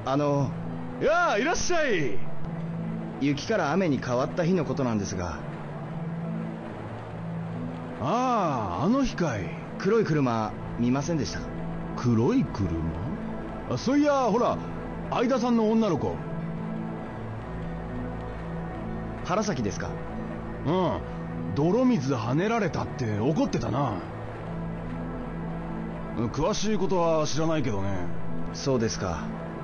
やあ、いらっしゃい。 雪から雨に変わった日のことなんですが。 ああ、あの日かい。 黒い車見ませんでしたか？ 黒い車？そういや、ほら、相田さんの女の子。 原崎ですか？ うん、泥水跳ねられたって怒ってたな。詳しいことは知らないけどね。 そうですか。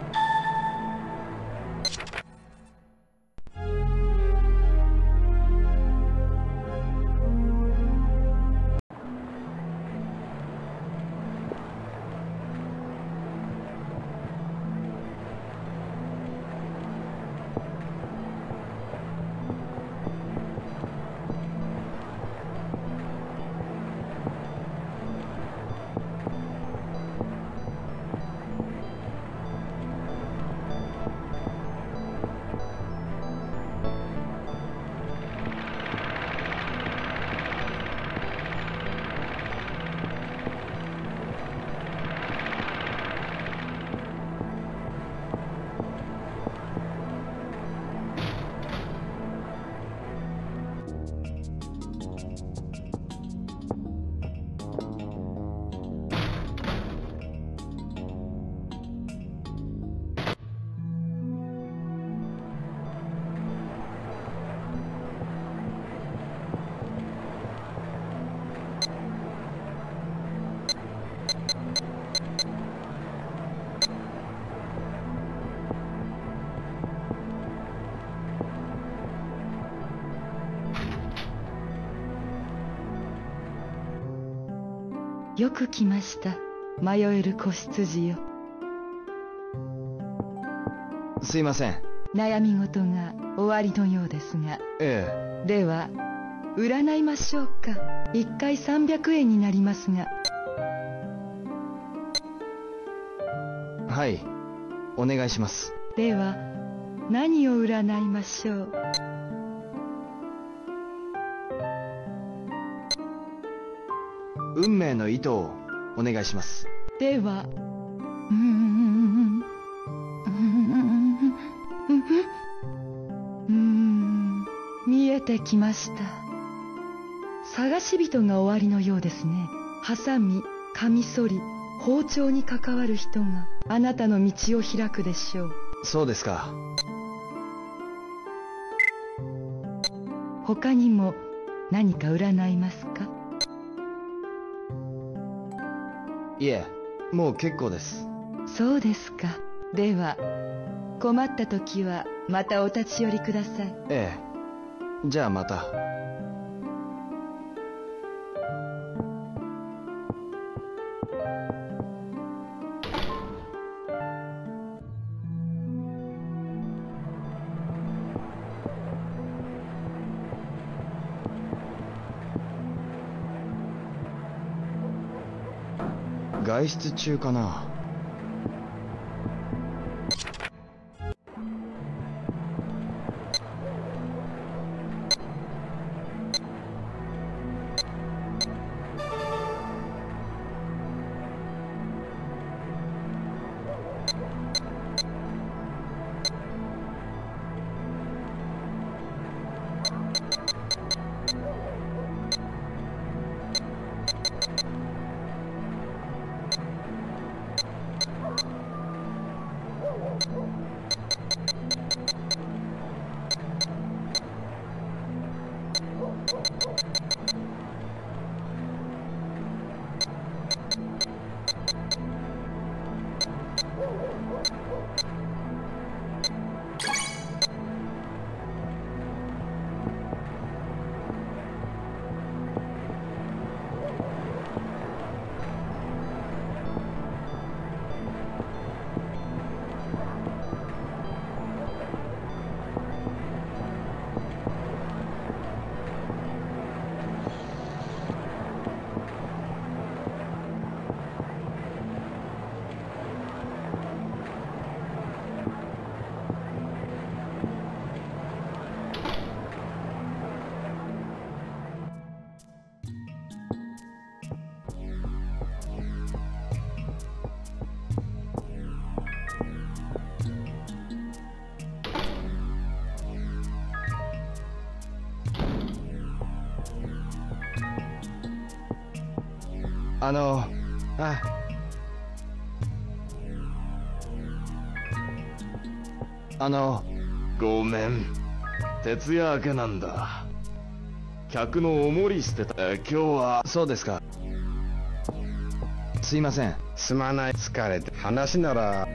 よく来ました、迷える子羊よ。 すいません。 悩み事が終わりのようですが。 えでは占いましょうか。1回300円になりますが。 はい、お願いします。 では何を占いましょう。 運命の糸をお願いします。 では見えてきました。探し人が終わりのようですね。ハサミ、カミソリ、包丁に関わる人があなたの道を開くでしょう。 そうですか。 他にも何か占いますか？ いえ、もう結構です。 そうですか。では困った時はまたお立ち寄りください。 ええ、じゃあまた。外出中かな。 あ、 ごめん、徹夜明けなんだ。客のおもり捨てた。今日は。 そうですか。すいません。 すまない。疲れて話なら。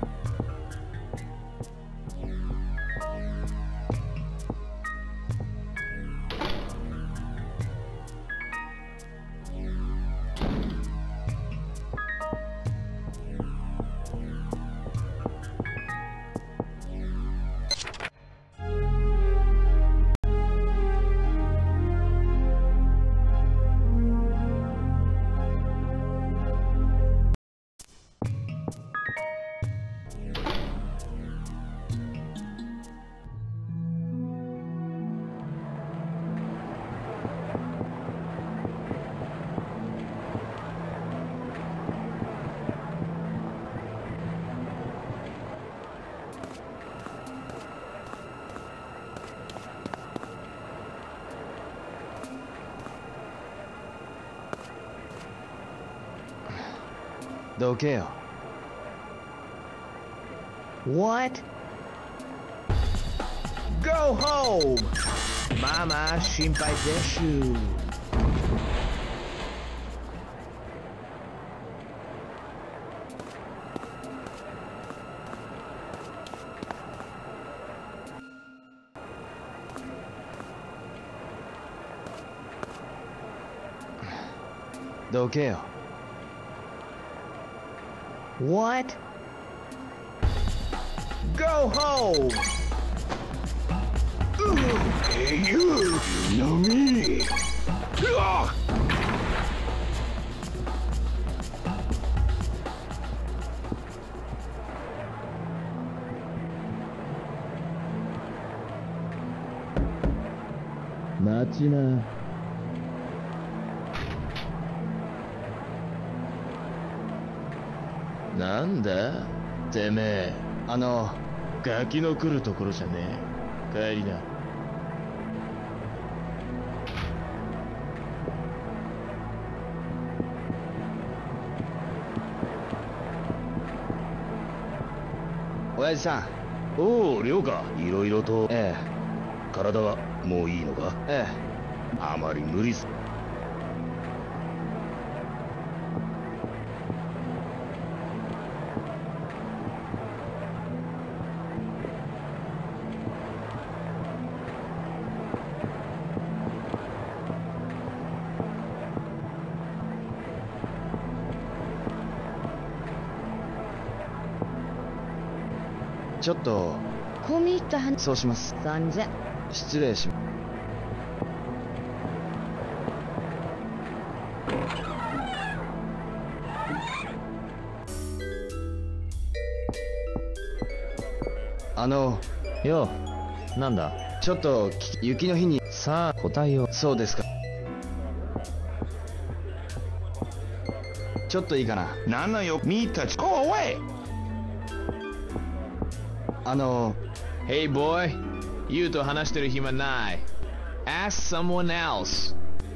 どけよ。 What? Go home! Mama, 心配です。 どけよ。 What? Go home! Hey, you know me. Ah! 待ちな。 なんだてめえ。ガキの来るところじゃねえ。帰りな。 親父さん。 おお、亮か。いろいろと。 え体はもういいのか。 え、 あまり無理す。 ちょっと。 込み入った話。 そうします。 3000。 失礼します。 よう、なんだ。 ちょっと雪の日に。 さあ答えを。 そうですか。ちょっといいかな。 なんのよ、見たち。Go away! Hey boy, ユウと話してる暇ない。Ask someone else.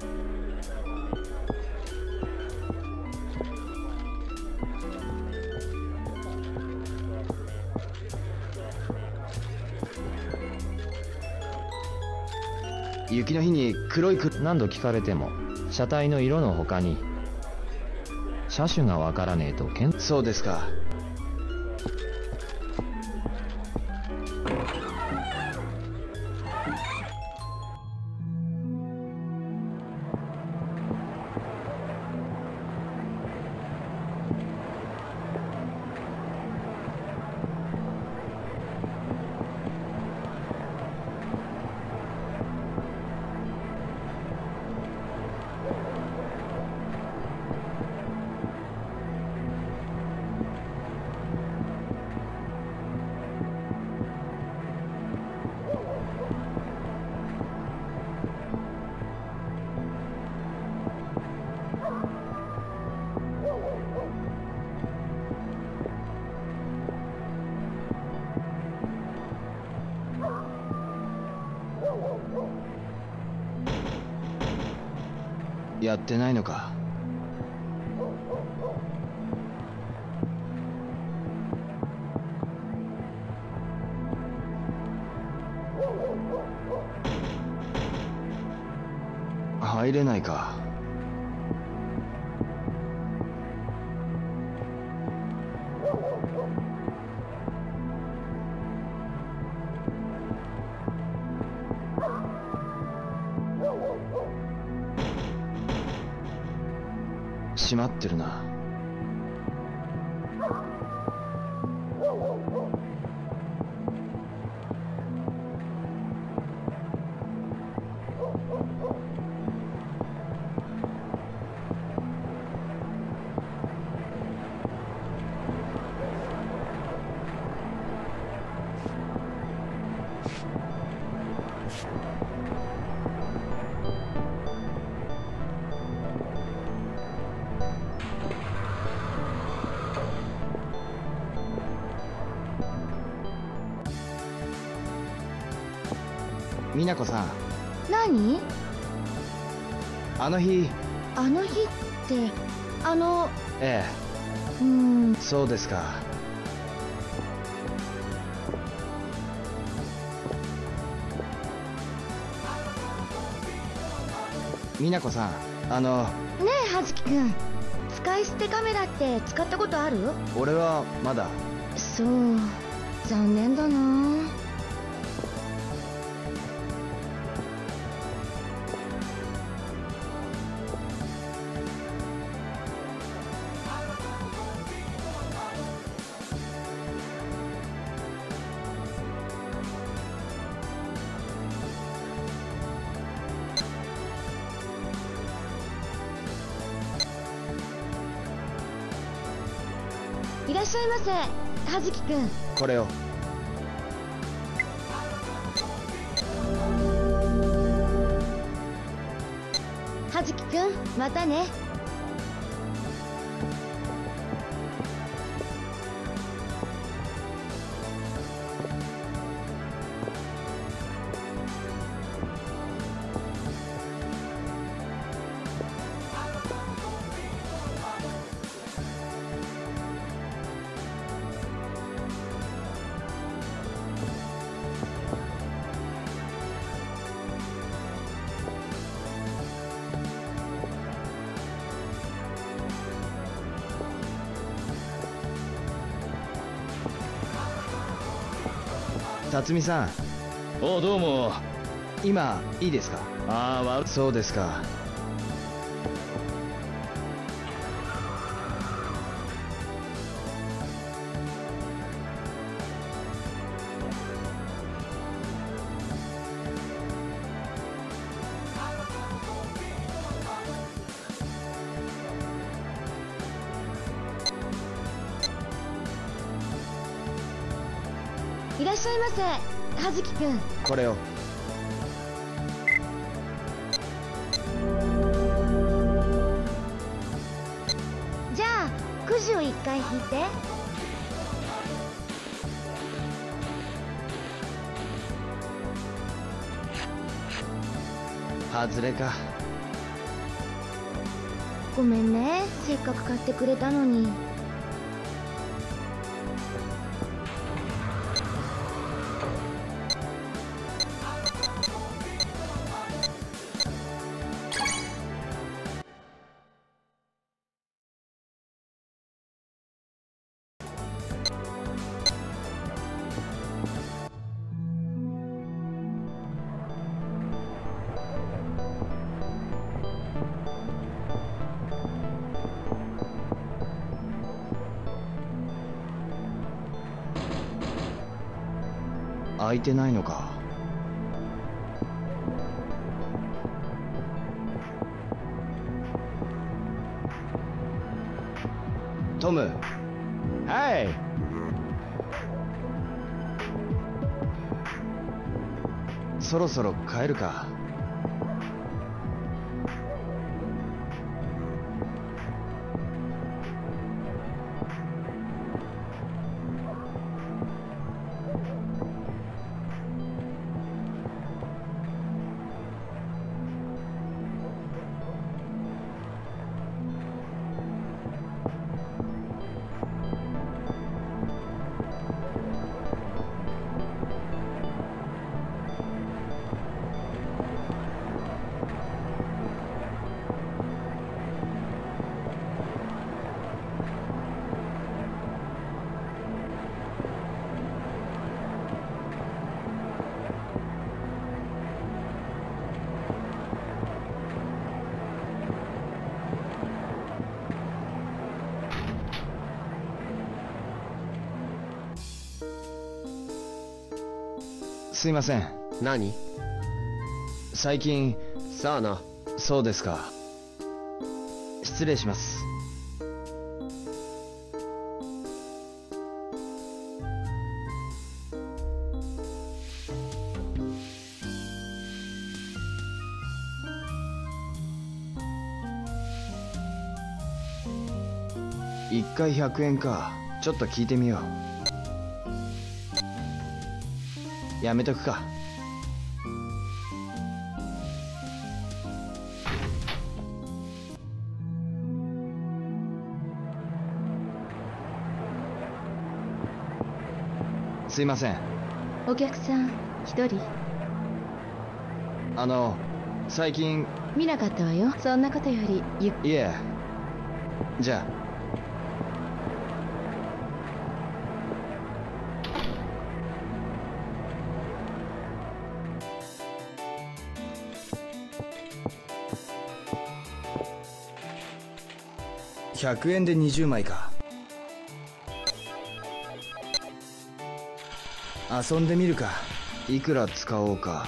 雪の日に黒い何度聞かれても車体の色の他に車種がわからねえとそうですか。 やってないのか。 入れないか。閉まってるな。美奈子さん。 何？ あの日。 あの日ってええ。そうですか。美奈子さん、ねえ葉月くん、使い捨てカメラって使ったことある？ 俺はまだ。 そう、残念だな。いらっしゃいませ、葉月くん。 これを。 葉月くん、またね。 辰巳さん。 おう、どうも。 今いいですか？ ああ、 そうですか。 いらっしゃいませ、葉月くん。 これを。 じゃあくじを1回引いて。 外れか。 ごめんね、せっかく買ってくれたのに。 開いてないのか。トム。 はい。 そろそろ帰るか。 すいません。 何？ 最近。 さあな。 そうですか。失礼します。1回100円か。ちょっと聞いてみよう。やめとくか。すいません。 お客さん一人？ 最近。 見なかったわよ。そんなことよりいえ。じゃあ。100円で20枚か。遊んでみるか。いくら使おうか。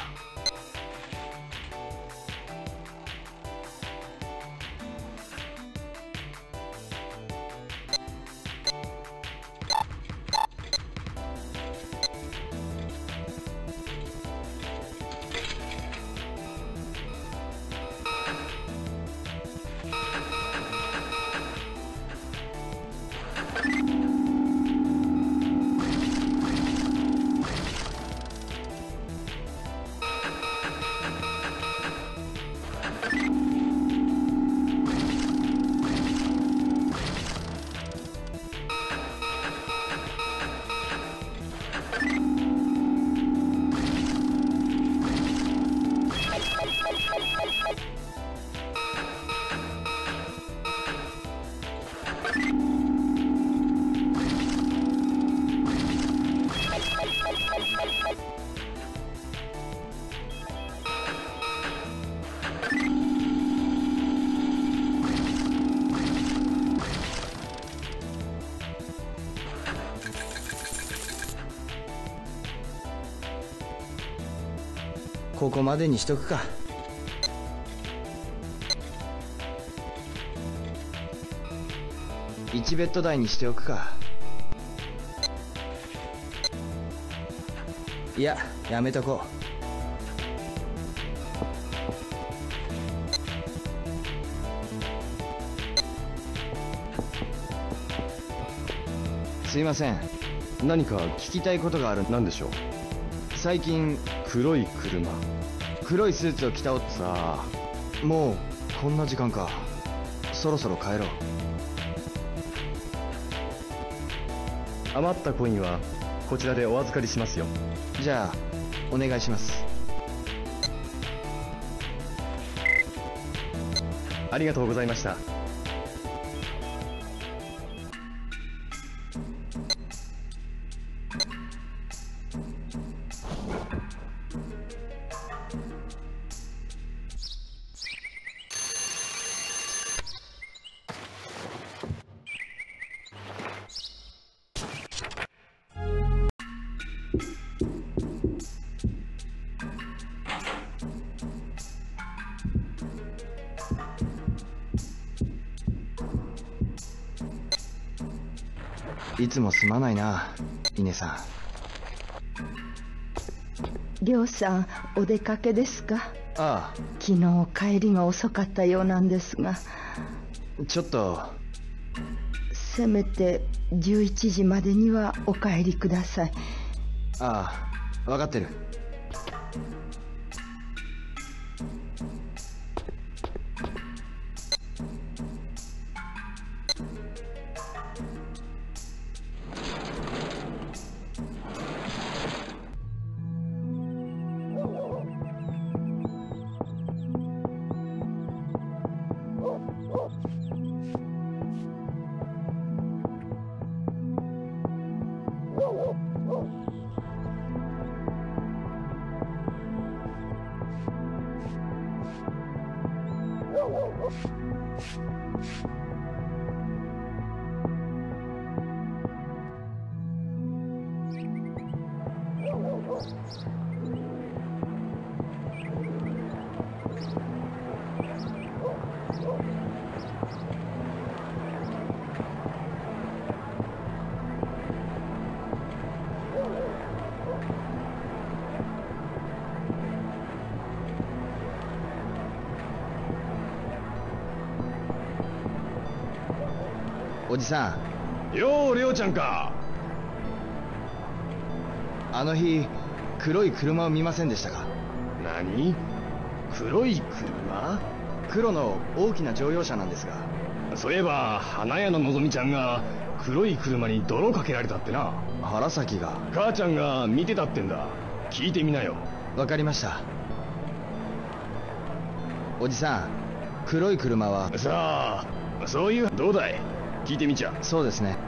ここまでにしとくか。1ベッド台にしておくか。いや、やめとこう。すいません。何か聞きたいことがある。何でしょう。最近。黒い車。黒いスーツを着たおっさあ。もうこんな時間か。そろそろ帰ろう。 余ったコインはこちらでお預かりしますよ。 じゃあお願いします。 ありがとうございました。 いつもすまないな、稲さん。 亮さん、お出かけですか？ ああ。 昨日帰りが遅かったようなんですが。 ちょっと。 せめて11時までにはお帰りください。 ああ、分かってる。 おじさん。よう、りょうちゃんか。 あの日黒い車を見ませんでしたか？ 何？黒い車？ 黒の大きな乗用車なんですが。 そういえば花屋ののぞみちゃんが黒い車に泥かけられたってな。 原崎が。 母ちゃんが見てたってんだ。聞いてみなよ。 わかりました。おじさん、黒い車は。 さあ、そういう。どうだい？聞いてみちゃ。 そうですね。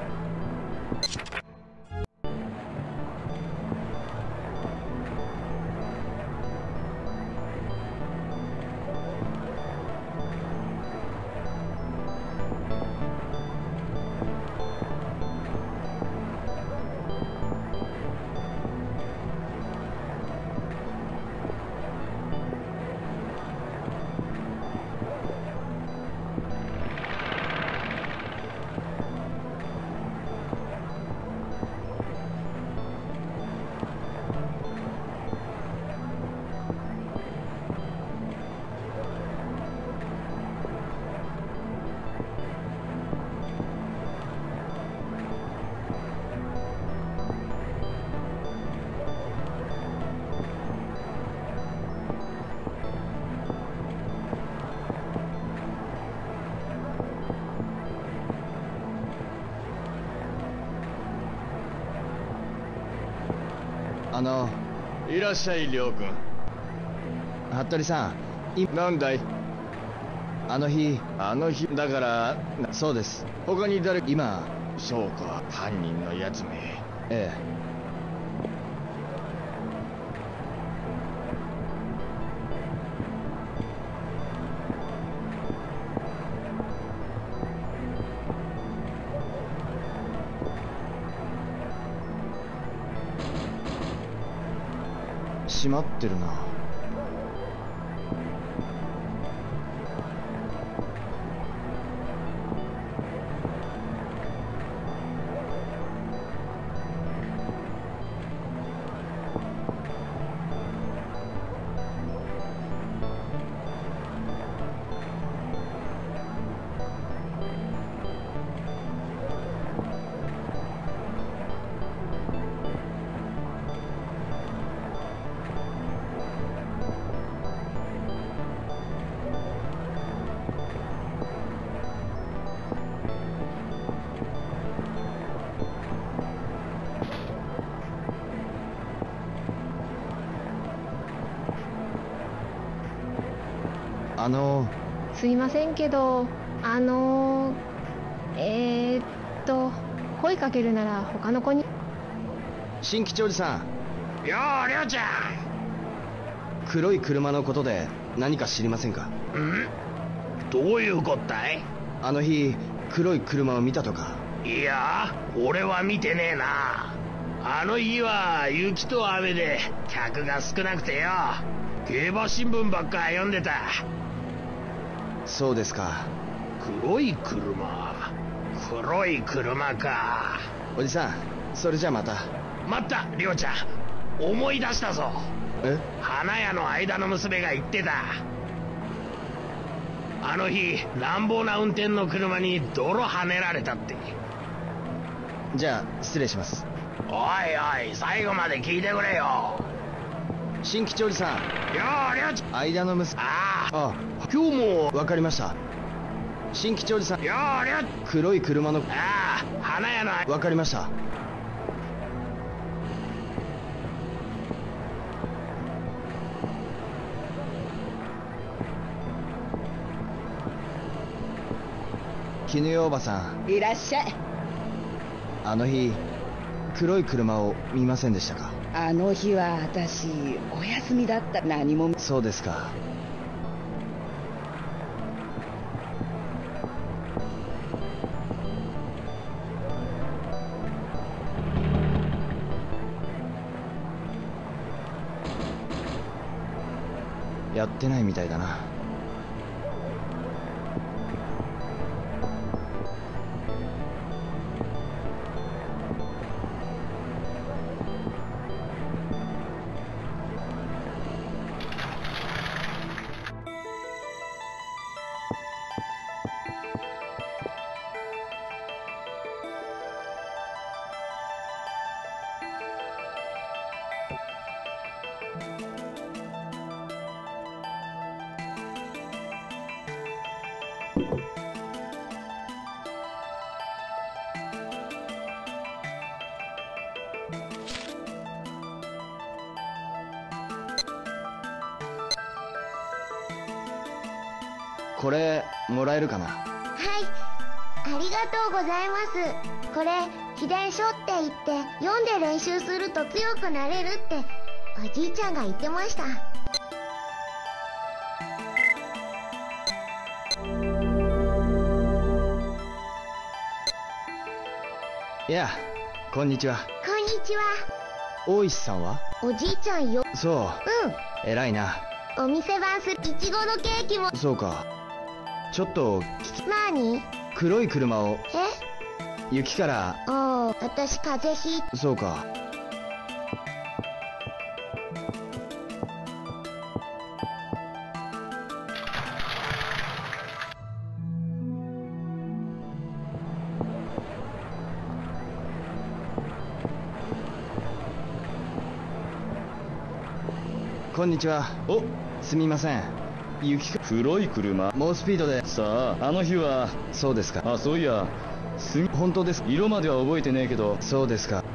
いらっしゃい、りょうくん。 服部さん、 なんだい？ あの日だから。 そうです。 他に誰？ 今。 そうか、犯人のやつめ。 ええ。閉まってるな。 すいませんけど、声かけるなら他の子に。 新吉おじさん。よう、りょうちゃん。 黒い車のことで何か知りませんか？ ん？どういうこったい？ あの日黒い車を見たとか。 いや、俺は見てねえな。あの日は雪と雨で客が少なくてよ、競馬新聞ばっか読んでた。 そうですか。 黒い車か。 おじさん、それじゃまた。 待った、りょうちゃん。思い出したぞ。 え？ 花屋の間の娘が言ってた。あの日乱暴な運転の車に泥はねられたって。 じゃあ失礼します。 おいおい、最後まで聞いてくれよ。 新吉おじさん。 よう、りょうちゃん。 間の娘。 あ、今日も。 わかりました。新吉おじさん。 よう、りょう。 黒い車の。 花屋の。 わかりました。絹代おばさん。 いらっしゃい。 あの日黒い車を見ませんでしたか？ あの日は私お休みだった。何も。 そうですか。やってないみたいだな。 これもらえるかな？ はい、ありがとうございます。これ秘伝書って言って読んで練習すると強くなれるっておじいちゃんが言ってました。 いや、こんにちは。 こんにちは。 大石さんは？ おじいちゃんよ。 そう。 うん。 偉いな。 お店番するいちごのケーキも。 そうか。ちょっと何？ 黒い車を。雪から。 ああ、私風邪ひい。 そうか。こんにちは。 お、 すみません。雪か。 黒い車。 猛スピードで。 さあ、あの日は。 そうですか。 あ、そういや。 本当です。 色までは覚えてねえけど。 そうですか。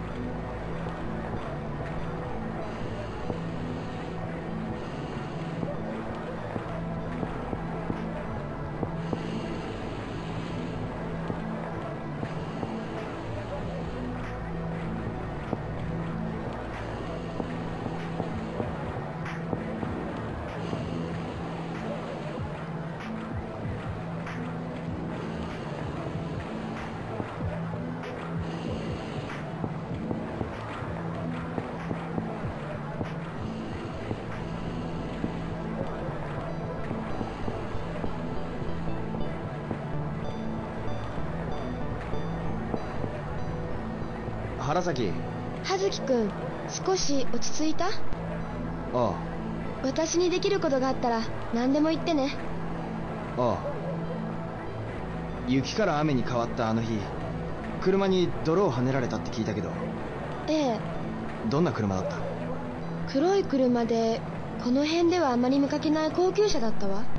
原崎。 葉月くん、少し落ち着いた？ ああ。 私にできることがあったら何でも言ってね。 ああ。雪から雨に変わったあの日、車に泥をはねられたって聞いたけど。 ええ。 どんな車だった？ 黒い車で、この辺ではあまり見かけない高級車だったわ。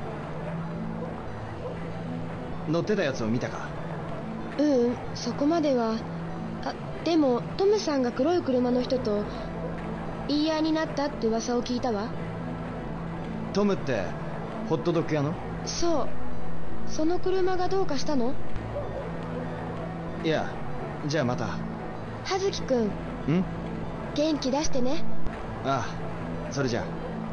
乗ってたやつを見たか？ うん、そこまでは。あ、でもトムさんが黒い車の人と言い合いになったって噂を聞いたわ。 トムってホットドッグ屋の？ そう。その車がどうかしたの？ いや、じゃあまた。 葉月くん。 ん？ 元気出してね。 ああ、それじゃあ。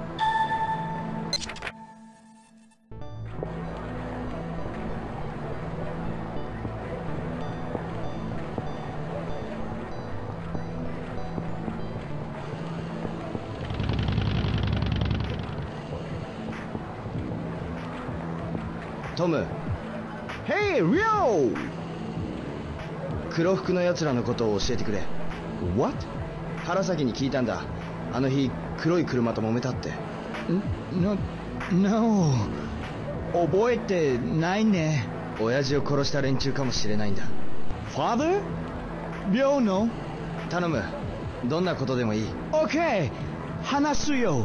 トム。 ヘイ、リョウ！ 黒服の奴らのことを教えてくれ。 What？ 原崎に聞いたんだ。あの日黒い車と揉めたって。 No。 覚えてないね。 親父を殺した連中かもしれないんだ。 Father？ 寮の？ 頼む。どんなことでもいい。 OK。 話すよ。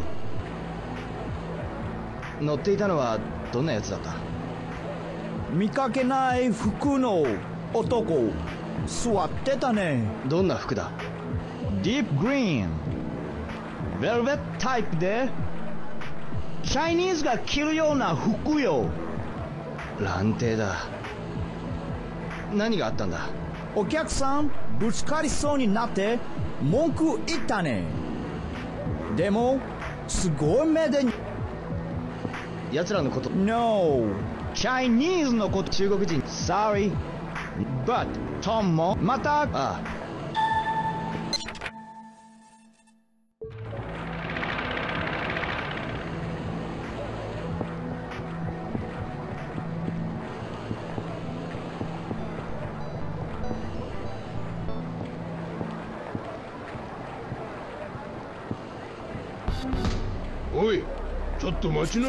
乗っていたのはどんなやつだった？ 見かけない服の男、座ってたね。 どんな服だ？ ディープグリーン、ベルベットタイプで、チャイニーズが着るような服よ。 乱偵だ。何があったんだ？ お客さんぶつかりそうになって文句言ったね。でもすごい目で。 奴らのこと？ No。チャイニーズのこと。 中国人。 Sorry but トムもまた。 ああ。 おい、ちょっと待ちな。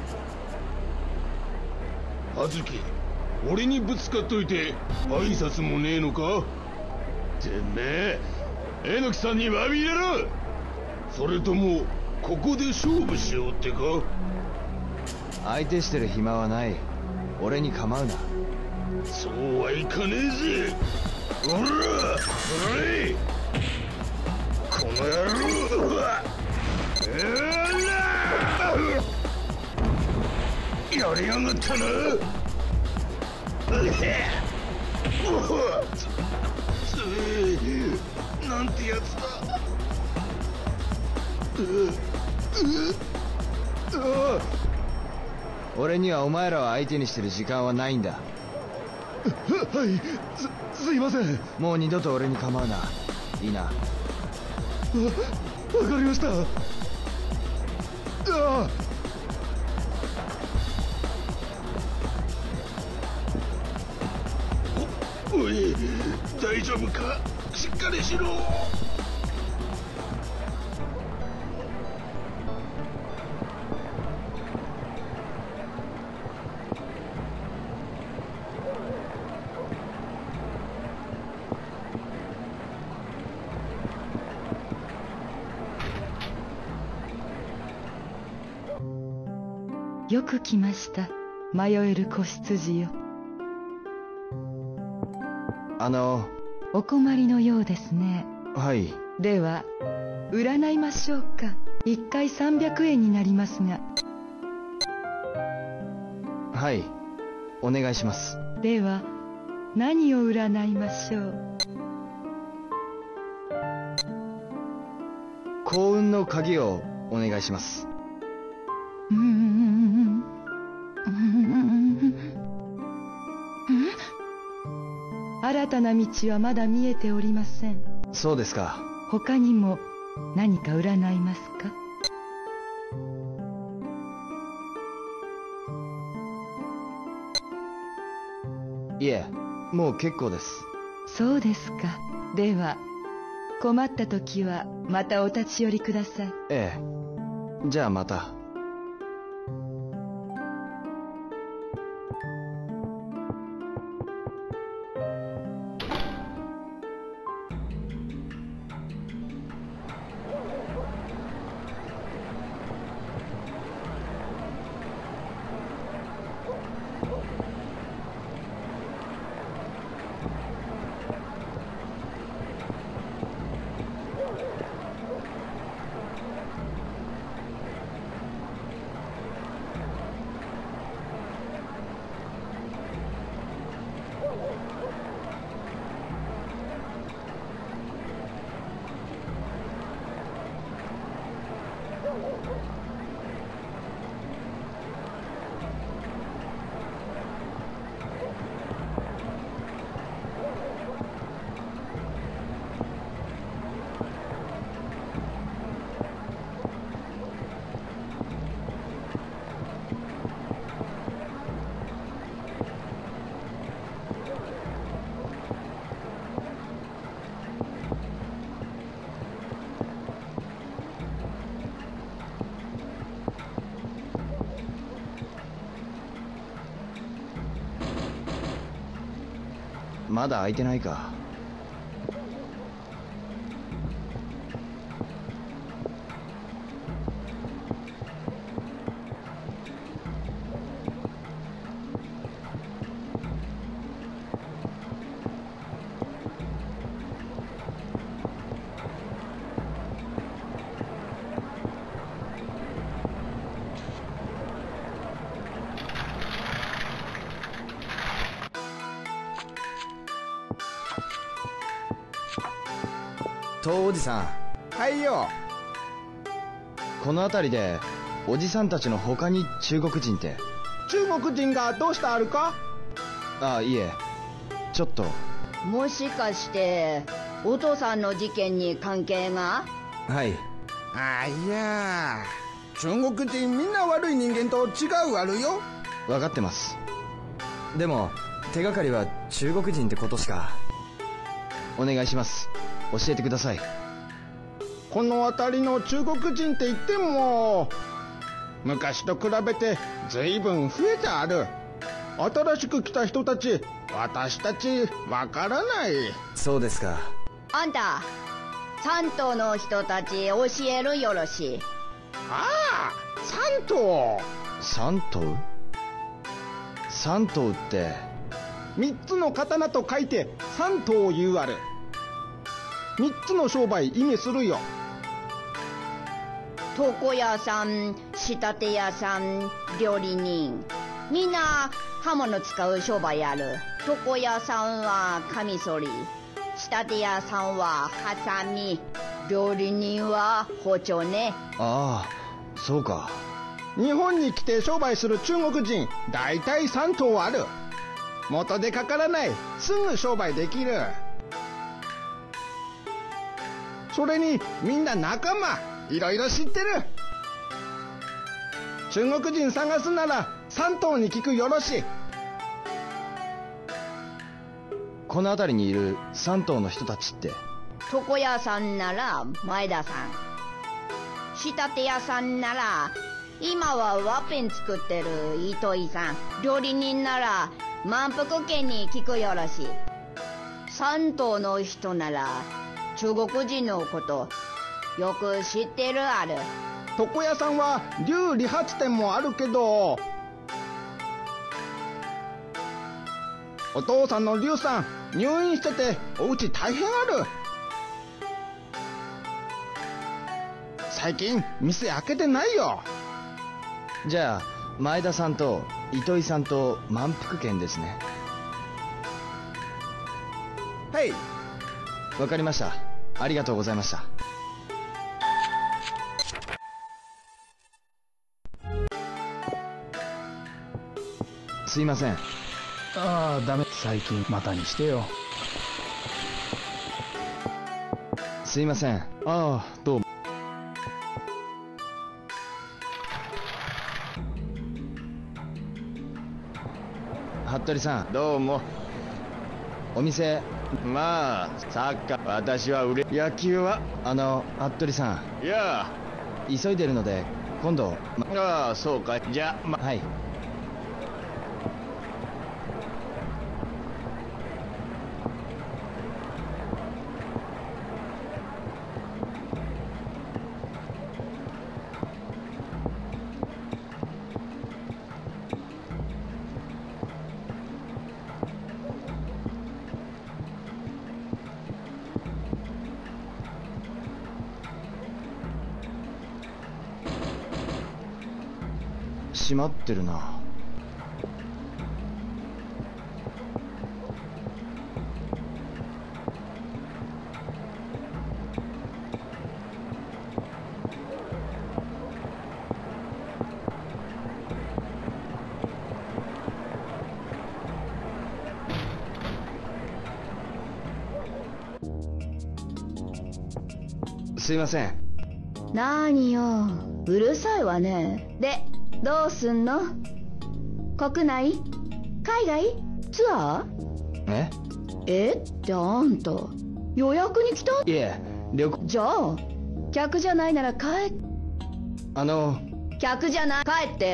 葉月、俺にぶつかっといて挨拶もねえのか？てめえ、榎木さんに詫び入れろ。それともここで勝負しようってか？ 相手してる暇はない。 俺に構うな。 そうはいかねえぜ。おら、おい、この野郎。やりやがったな。なんてやつだ。 俺にはお前らを相手にしてる時間はないんだ。 はい、すいません。 もう二度と俺に構うな。いいな。 わかりました。おい、大丈夫か。しっかりしろ。 よく来ました、迷える子羊よ。 お困りのようですね。 はい。 では占いましょうか。1回300円になりますが。 はい、お願いします。 では何を占いましょう。 幸運の鍵をお願いします。 新たな道はまだ見えておりません。 そうですか。 他にも何か占いますか。 いえ、もう結構です。 そうですか。では困った時はまたお立ち寄りください。 ええ、じゃあまた。まだ開いてないか。おじさん。 はいよ。 この辺りでおじさんたちの他に中国人って。 中国人がどうしたあるか。 ああ、いえ、ちょっと。 もしかしてお父さんの事件に関係が。 はい。 いや、中国人みんな悪い人間と違うあるよ。 分かってます。でも手がかりは中国人ってことしか。お願いします、教えてください。 この辺りの中国人って言っても昔と比べて随分増えてある。新しく来た人たち、私たちわからない。 そうですか。 あんた山東の人たち教えるよろしい。 ああ、山東。 山東？ 三頭って。 3つの刀と書いて三頭言うある。3つの商売意味するよ。 床屋さん、仕立て屋さん、料理人、みんな刃物使う商売ある。床屋さんはカミソリ、仕立て屋さんはハサミ、料理人は包丁ね。 ああ、そうか。 日本に来て商売する中国人だいたい3頭ある。元でかからない、すぐ商売できる。それにみんな仲間、いろいろ知ってる。中国人探すなら3頭に聞くよろしい。 この辺りにいる3頭の人たちって。 床屋さんなら前田さん、仕立て屋さんなら今はワッペン作ってる糸井さん、料理人なら満腹県に聞くよろしい。3頭の人なら中国人のことよく知ってるある。 床屋さんは竜理髪店もあるけど、お父さんの竜さん入院しててお家大変ある。最近店開けてないよ。 じゃあ前田さんと糸井さんと満腹券ですね。 はい、 わかりました。ありがとうございました。すいません。 ああ、ダメ。最近またにしてよ。 すいません。 ああ、どうも。 服部さん、 どうも。 お店。 まあサッカー、私は野球は。 服部さん、いや急いでるので今度。 ああ、そうか。じゃあはい。閉まってるな。すいません。 なーによ、うるさいわね。でどうすんの？国内？海外？ツアー？えってあんた予約に来た？ いえ、 じゃあ客じゃないなら帰っ。客じゃない、帰って。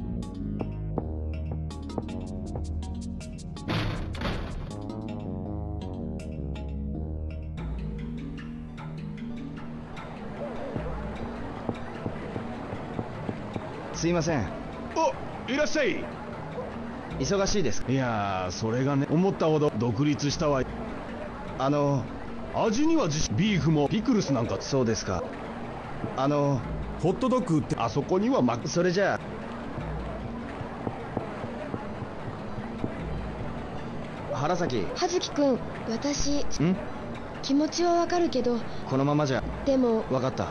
すいません。 お、いらっしゃい。 忙しいです。 いやー、それがね、思ったほど独立したわ。味にはビーフもピクルスなんか。 そうですか。 ホットドッグってあそこにはそれじゃあ原崎。 葉月君、私気持ちはわかるけど、 このままじゃ。 でもわかった。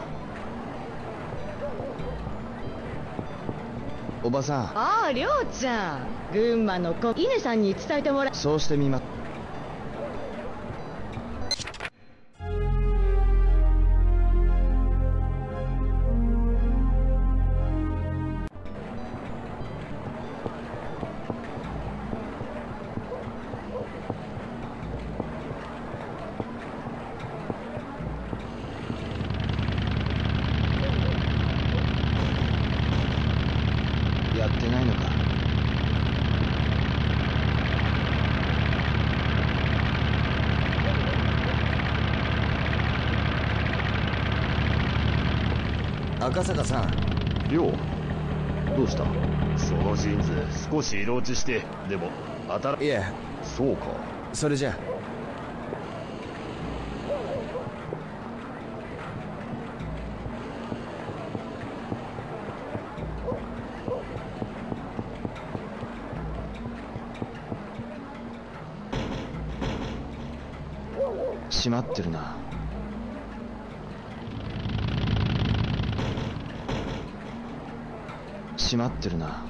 おばさん。 ああ、りょうちゃん、群馬の子稲さんに伝えてもら。 そうしてみます。やってないのか。赤坂さん。 よう。 どうした？ そのジーンズ少し色落ちして、でもいえ、 そうか。 それじゃあ。閉まってるな。閉まってるな。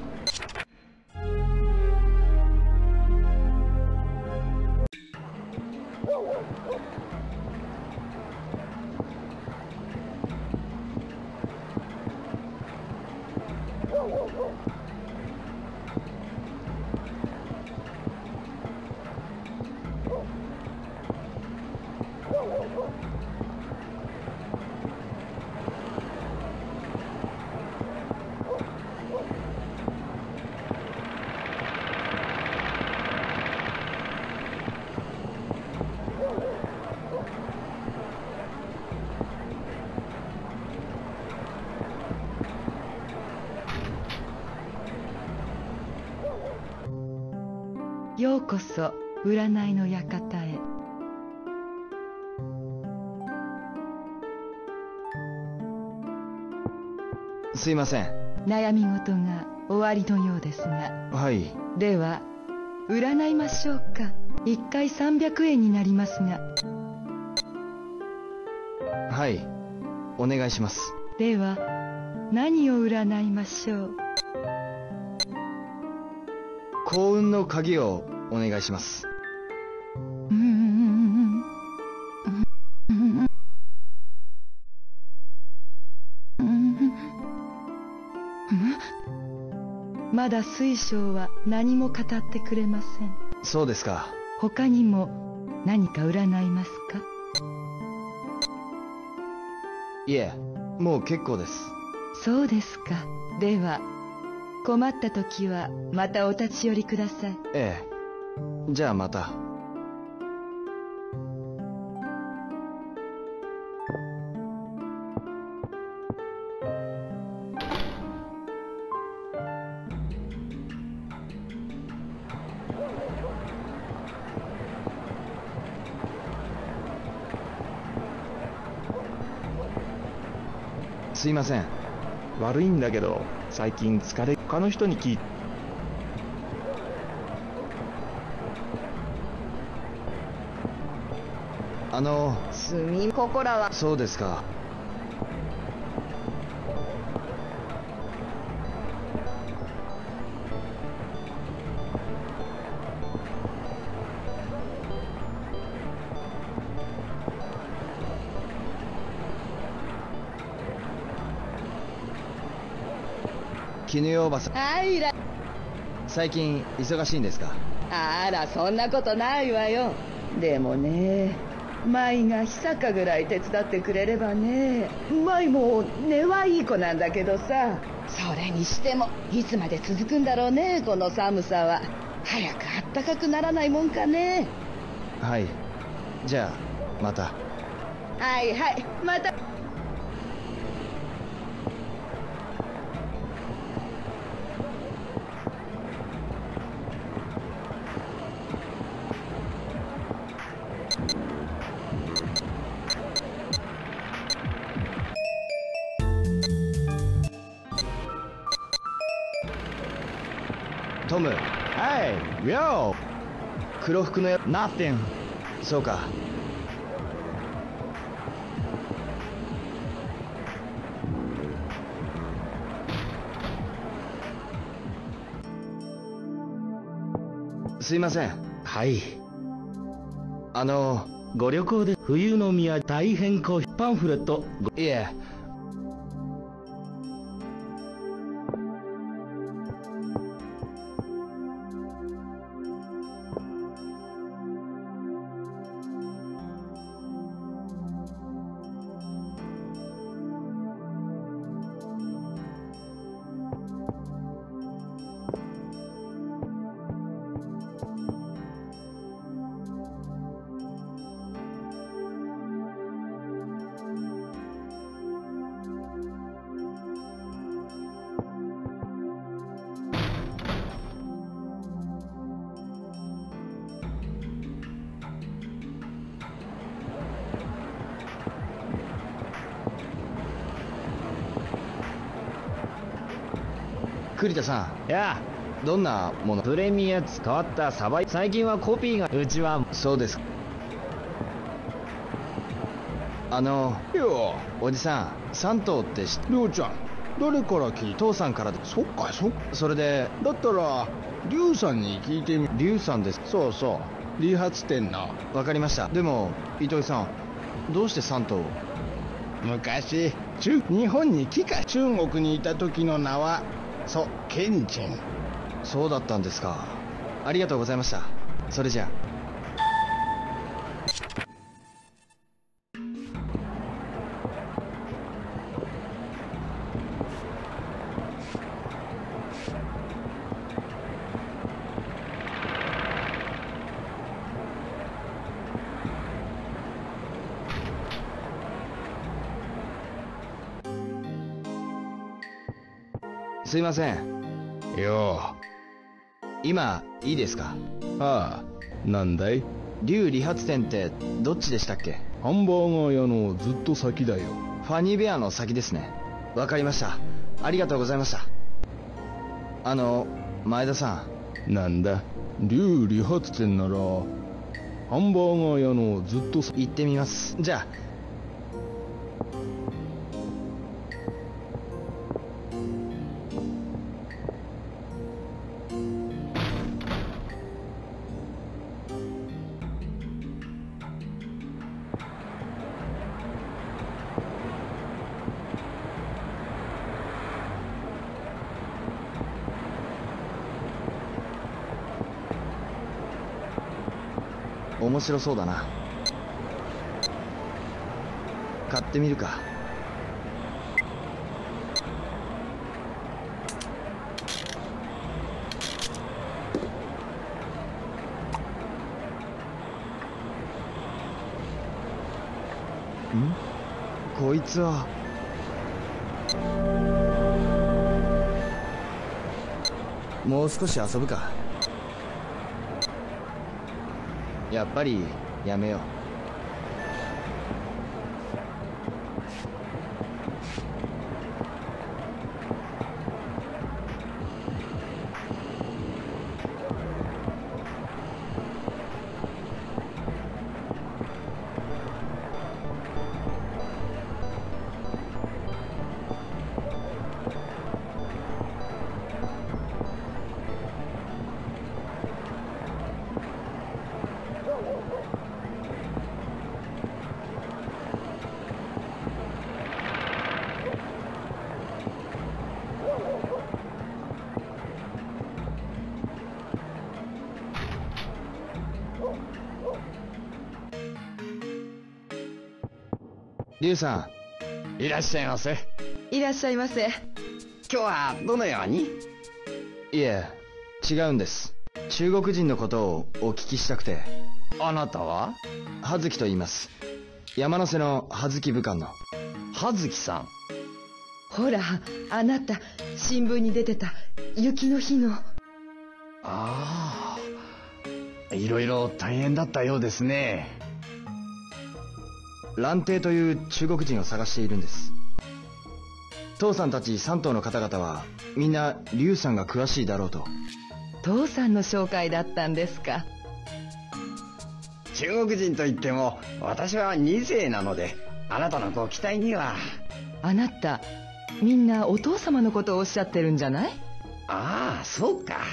ようこそ占いの館へ。 すいません。 悩み事が終わりのようですが。 はい。 では占いましょうか。1回300円になりますが。 はい、お願いします。 では何を占いましょう。 幸運の鍵をお願いします。 まだ水晶は何も語ってくれません。 そうですか。 他にも何か占いますか？ いえ、もう結構です。 そうですか。では困った時はまたお立ち寄りください。 ええ。じゃあまた。すいません。 悪いんだけど、最近疲れ、他の人に聞いて。 ここらは。 そうですか。絹代おばさん。最近忙しいんですか？ あら、そんなことないわよ。でもね、舞が久かぐらい手伝ってくれればね。舞も根はいい子なんだけどさ。それにしてもいつまで続くんだろうね、この寒さは。早くあったかくならないもんかね。 はい、じゃあまた。 はいはい、また。 トム。 はい、よー。黒服のや。 Nothing。 そうか。すいません。 はい。ご旅行で冬の宮大変好評パンフレット。 いえ。 栗田さいや、 ん、どんなもの？ プレミア変わったサバイ。最近はコピーが、うちは。 そうです。 よおじさん、3頭って知って？ りょうちゃん、誰から聞いた？ 父さんからで。 そっかそっか。 それで、 だったら龍さんに聞いてみ。 龍さんです。 そうそう、理髪店の。 わかりました。でも糸井さん、どうして3頭？ 昔日本に帰化、中国にいた時の名はケンチン。 そうだったんですか。ありがとうございました。それじゃあ。すいません。 よ今いいですか？ ああ、なんだい？ 龍理髪店ってどっちでしたっけ？ ハンバーガー屋のずっと先だよ。 ファニーベアの先ですね。わかりました。ありがとうございました。前田さん。なんだ？龍理髪店ならハンバーガー屋のずっと行ってみます。じゃあ。面白そうだな。買ってみるか。こいつは。もう少し遊ぶか。やっぱりやめよう。龍さん、いらっしゃいませ。 いらっしゃいませ。 今日はどのように？ いえ、違うんです。中国人のことをお聞きしたくて。 あなたは？ 葉月と言います。山瀬の葉月武官の。 葉月さん。 ほら、あなた、新聞に出てた雪の日の。 ああ、いろいろ大変だったようですね。 蘭亭という中国人を探しているんです。父さんたち3頭の方々はみんな龍さんが詳しいだろうと。 父さんの紹介だったんですか。 中国人といっても私は2世なので、あなたのご期待には。 あなた、みんなお父様のことをおっしゃってるんじゃない？ ああ、そうか。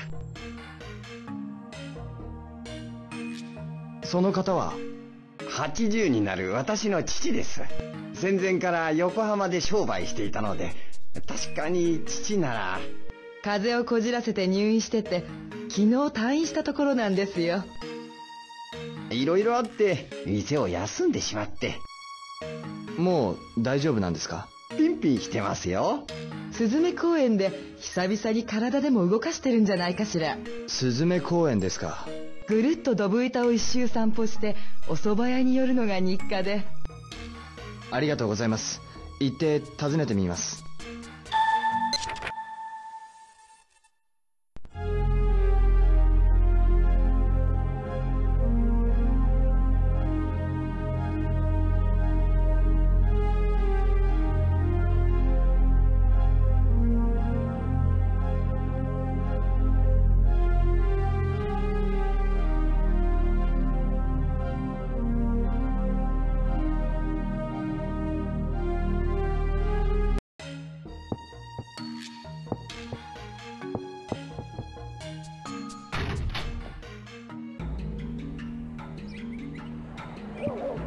その方は 80になる私の父です。戦前から横浜で商売していたので、確かに父なら。 風邪をこじらせて入院してて、昨日退院したところなんですよ。 いろいろあって店を休んでしまって。 もう大丈夫なんですか？ ピンピンしてますよ。 すずめ公園で久々に体でも動かしてるんじゃないかしら。 すずめ公園ですか。 ぐるっとドブ板を一周散歩してお蕎麦屋に寄るのが日課で。 ありがとうございます。行って訪ねてみます。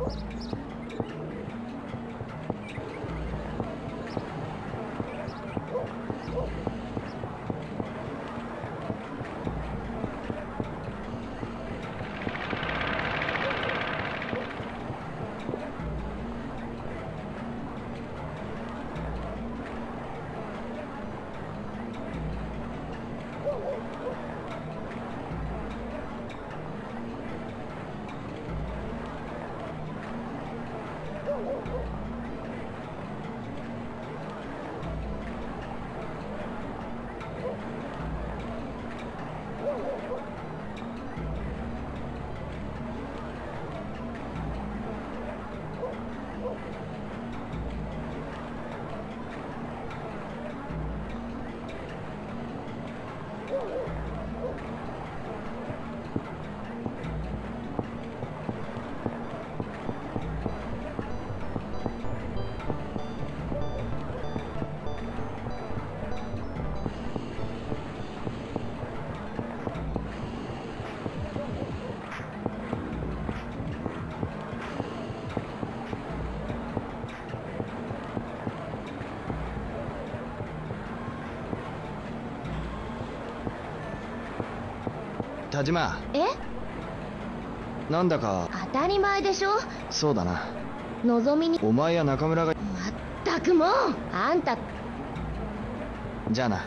田島。 え？ なんだか当たり前でしょ。 そうだな。 のぞみに。 お前や中村が。 まったくもうあんた。 じゃあな。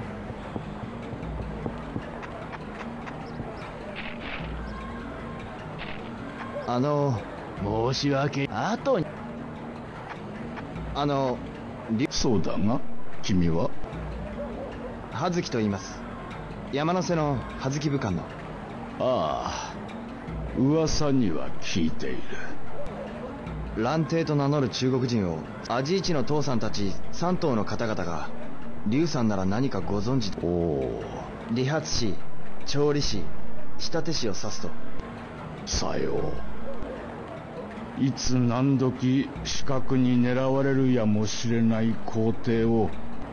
申し訳後に。 そうだが、君は？ 葉月と言います。山瀬の葉月武官の。 ああ、噂には聞いている。 蘭亭と名乗る中国人をアジイチの父さんたち3頭の方々が劉さんなら何かご存知。 おお。 理髪師、調理師、仕立て師を指すと。 さよう。いつ何時死角に狙われるやもしれない皇帝を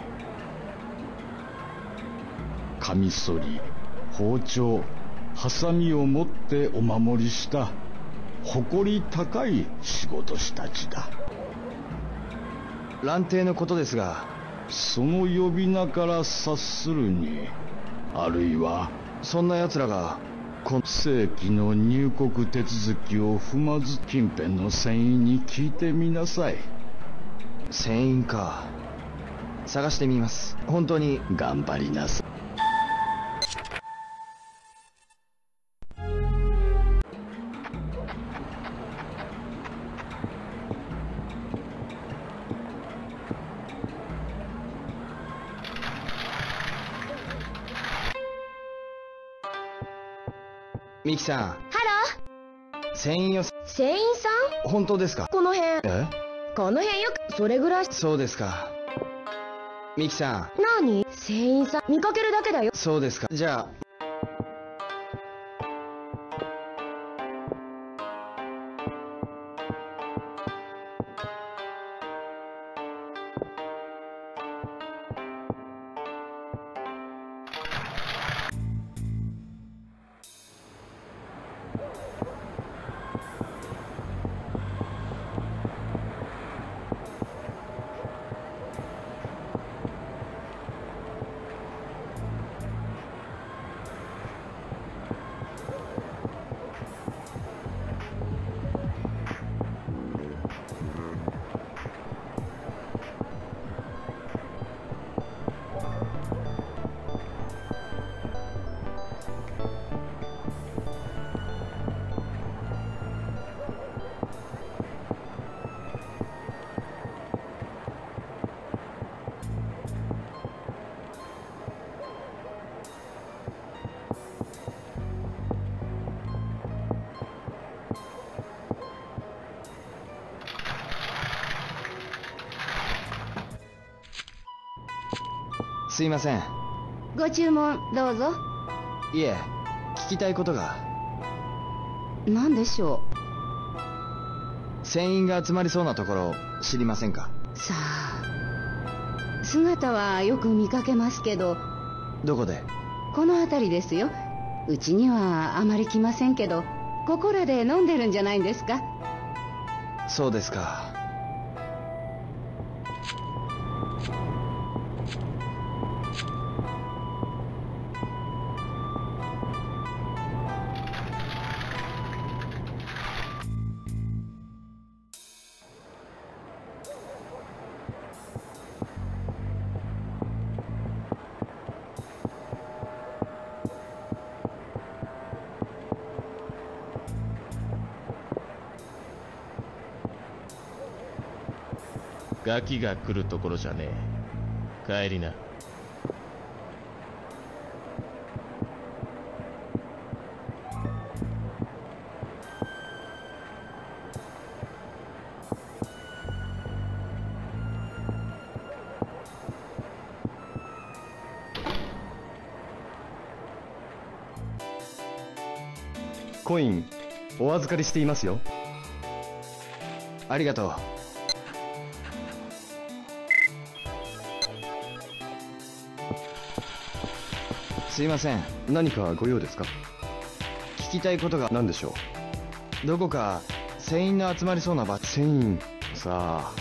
カミソリ、包丁、ハサミを持ってお守りした誇り高い仕事師たちだ。 蘭亭のことですが、 その呼び名から察するに、あるいはそんな奴らが正規の入国手続きを踏まず近辺の船員に聞いてみなさい。 船員か。探してみます。本当に頑張りなさい。 ミキさん。 ハロー。船員よ。 船員さん？本当ですか？ この辺。この辺よく、それぐらい。 そうですか。ミキさん。 何？船員さん、見かけるだけだよ。 そうですか。じゃあ。すいません。 ご注文どうぞ。 いえ、聞きたいことが。 何でしょう？船員が集まりそうなところ知りませんか？ さあ、姿はよく見かけますけど。 どこで？ この辺りですよ。うちにはあまり来ませんけど、ここらで飲んでるんじゃないんですか？ そうですか。 ガキが来るところじゃねえ。帰りな。 コインお預かりしていますよ。ありがとう。すいません、何かご用ですか？聞きたいことが。何でしょう？どこか船員の集まりそうな場。船員さあ。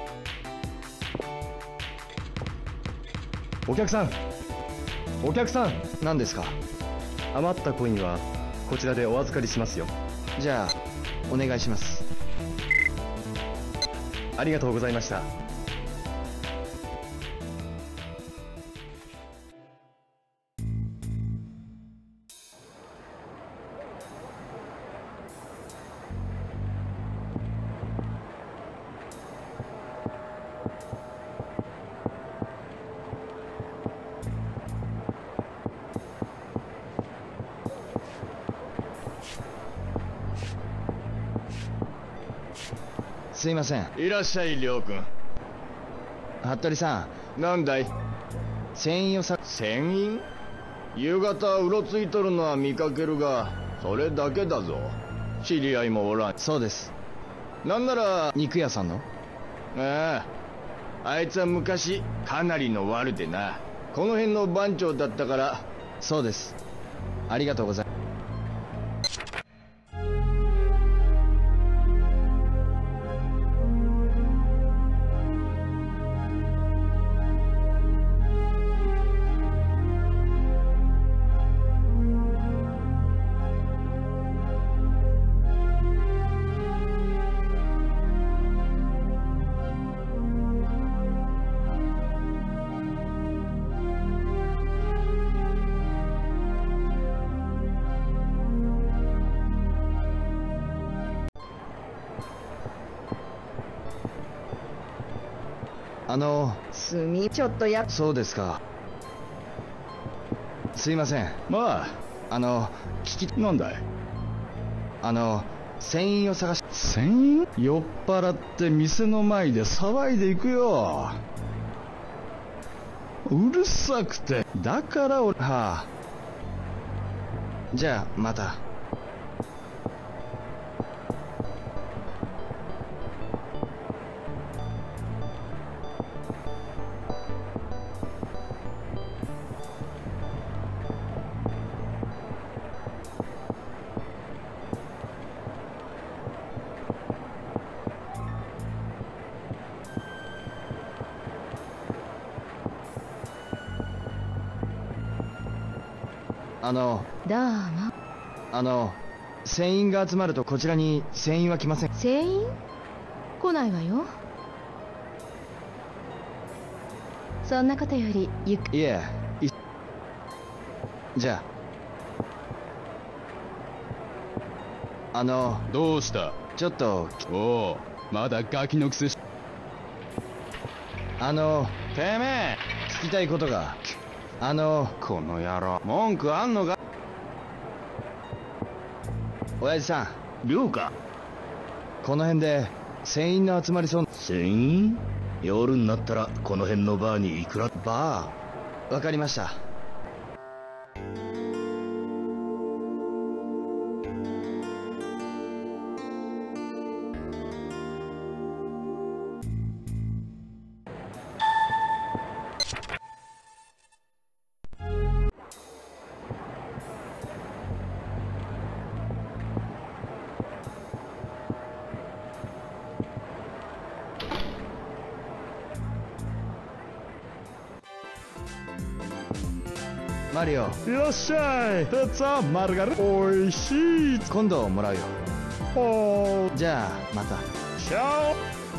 お客さん、お客さん。何ですか？余ったコインはこちらでお預かりしますよ。じゃあお願いします。ありがとうございました。すいません。 いらっしゃい、りょうくん。 服部さん。なんだい？ 船員を船員？夕方うろついとるのは見かけるが、それだけだぞ。知り合いもおらん。 そうです。 なんなら肉屋さんの？ ああ、あいつは昔かなりの悪でな、この辺の番長だったから。 そうです。ありがとうございます。 ちょっとそうですか。すいません。 まあ、なんだい？ 船員を探し。 船員？酔っ払って店の前で騒いでいくよ。うるさくて。だから俺。 はあ。じゃあまた。 どうも。 船員が集まるとこちらに船員は来ません。 船員？来ないわよ。そんなことよりいえ、じゃあどうした？ ちょっと。 おお、まだガキのくせし。 てめえ、聞きたいことが。 この野郎、文句あんのか？ 親父さん。 亮か？ この辺で船員の集まりそうな。 船員？夜になったらこの辺のバーにいくら。 バー？わかりました。 マリオ。 いらっしゃい。ピッツァマルガリおいしい。 今度もらうよ。 おー。 じゃあまた。 チャオ。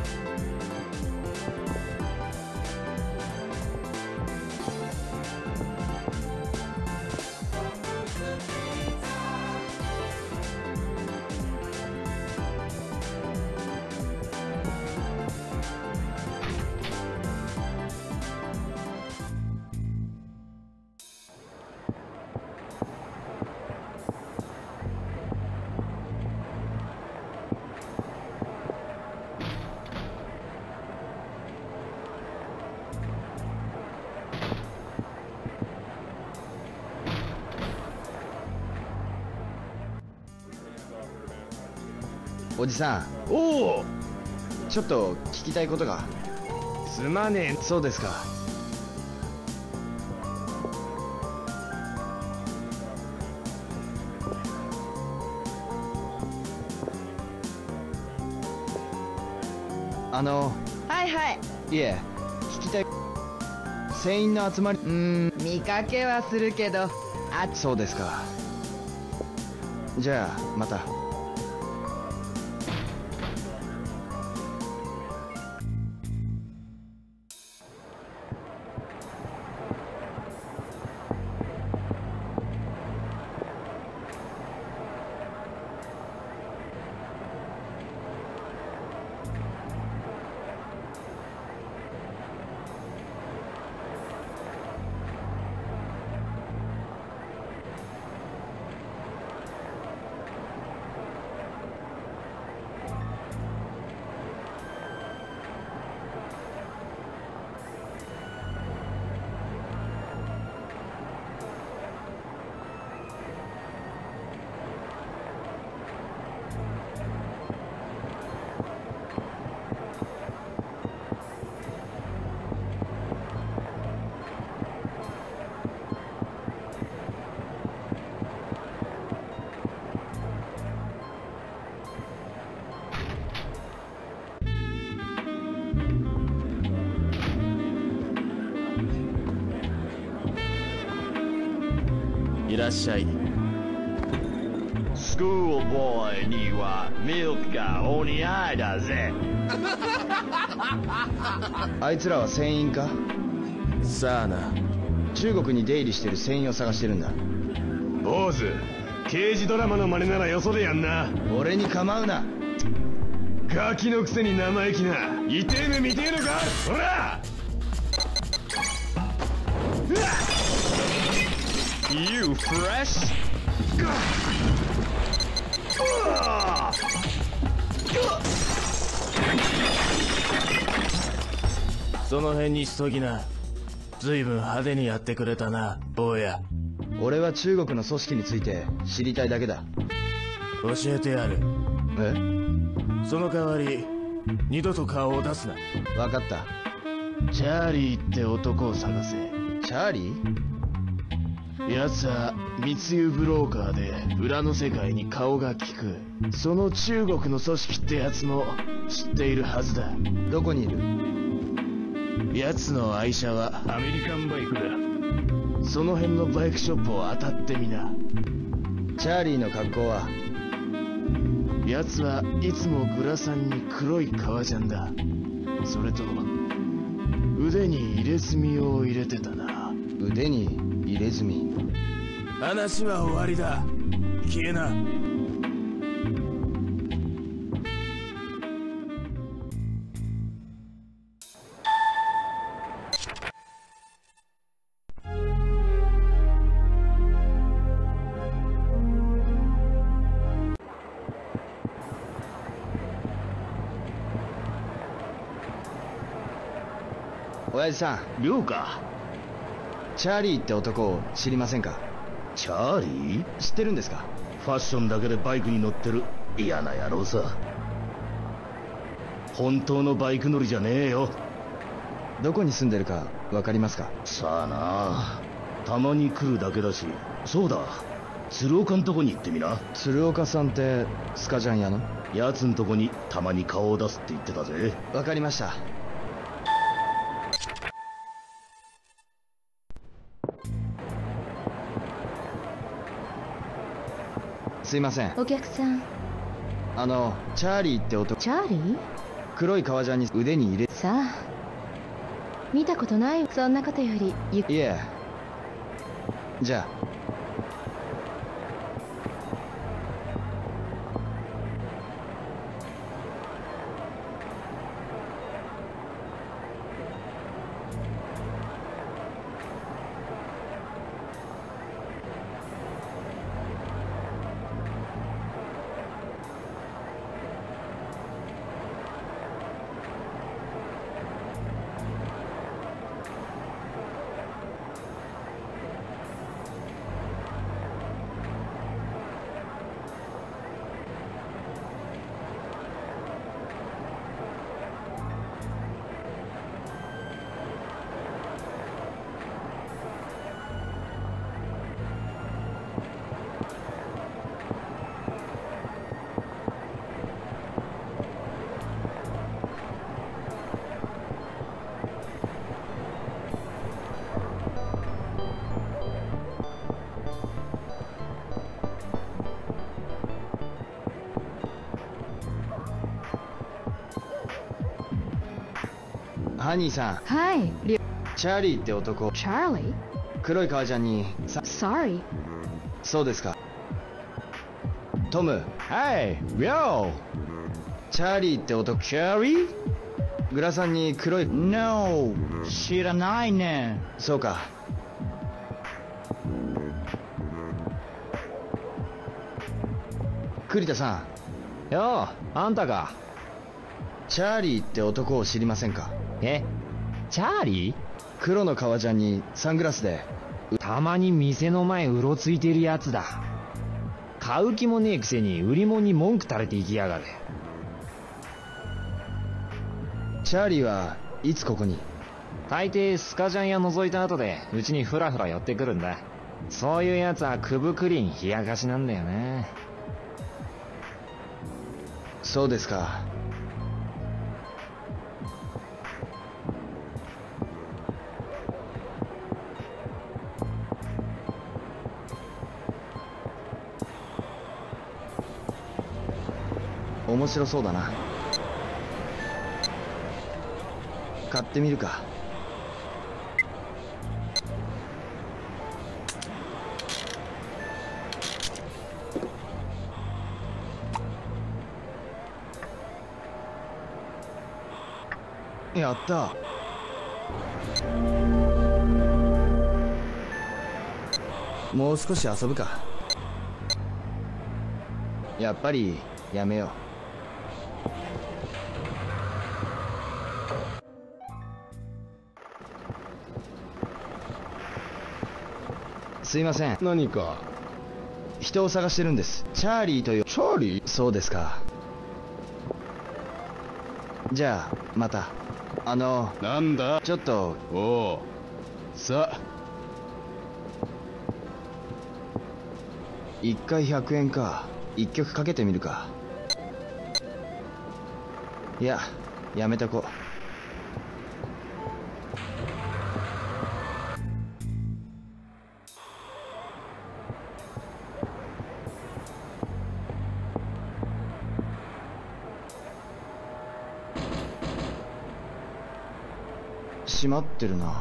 おじさん。 おお、 ちょっと聞きたいことが。 すまねえ。 そうですか。 はいはい。 いえ、聞きたい。船員の集まり。 見かけはするけど。 そうですか。じゃあまた。 いらっしゃい。スクールボーイにはミルクがお似合いだぜ。 あいつらは船員か？ さあな。 中国に出入りしてる船員を探してるんだ。 坊主、刑事ドラマの真似ならよそでやんな。 俺に構うな。 ガキのくせに生意気な。痛え目見てえのか。ほら。 You fresh? その辺にしときな。ずいぶん派手にやってくれたな、坊や。 俺は中国の組織について知りたいだけだ。 教えてやる。 え？ その代わり二度と顔を出すな。 分かった。 チャーリーって男を探せ。 チャーリー？ 奴は密輸ブローカーで裏の世界に顔が利く。その中国の組織ってやつも知っているはずだ。 どこにいる？ 奴の愛車はアメリカンバイクだ。その辺のバイクショップを当たってみな。 チャーリーの格好は？ 奴はいつもグラサンに黒い革ジャンだ。それと腕に入れ墨を入れてたな。 腕に入れ墨。 話は終わりだ。消えな。 親父さん。 亮か。 チャーリーって男を知りませんか？ チャーリー？ 知ってるんですか？ ファッションだけでバイクに乗ってる嫌な野郎さ。本当のバイク乗りじゃねえよ。 どこに住んでるか分かりますか？ さあな。たまに来るだけだし。そうだ、鶴岡んとこに行ってみな。 鶴岡さんってスカジャン屋の？ 奴んとこにたまに顔を出すって言ってたぜ。 分かりました。 すいません。 お客さん。 チャーリーって男。 チャーリー？ 黒い革ジャンに腕に入れ。 さあ、見たことない。そんなことよりいえ。じゃあ。ハニーさん。 はい。 チャーリーって男。 チャーリー？ 黒い革ジャンに。 Sorry。 そうですか。トム。 はい、よチャーリーって男。 チャーリー？ グラサンに黒い。 No、知らないね。 そうか。栗田さん。よう、あんたか。 チャーリーって男を知りませんか？ チャーリー？ 黒の革ジャンにサングラスで。 たまに店の前うろついてるやつだ。買う気もねえくせに売り物に文句垂れていきやがる。 チャーリーはいつここに？ 大抵スカジャン屋覗いた後でうちにフラフラ寄ってくるんだ。そういうやつはくぶくりん冷やかしなんだよね。 そうですか。面白そうだな。買ってみるか。やった。もう少し遊ぶか。やっぱりやめよう。すいません。 何か？ 人を探してるんです。チャーリーという。 チャーリー？ そうですか。じゃあまた。 なんだ？ ちょっと。 おう。さあ。 1回100円か。1曲かけてみるか。いや、やめとこう。閉まってるな。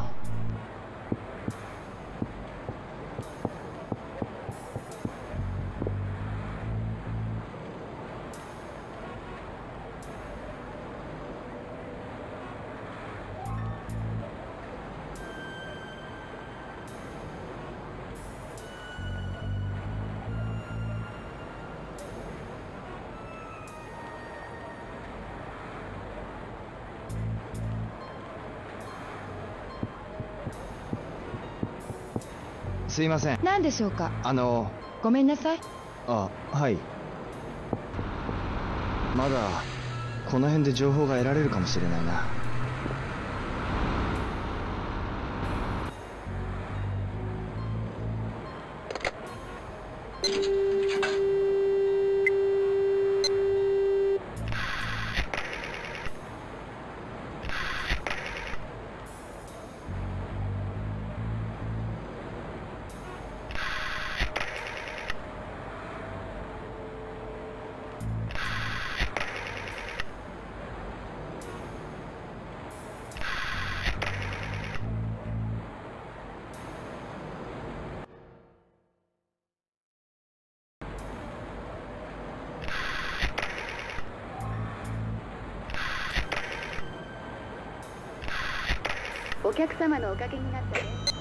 すいません。 何でしょうか？ ごめんなさい。 あ、はい。まだこの辺で情報が得られるかもしれないな。 お客様のおかげになったね。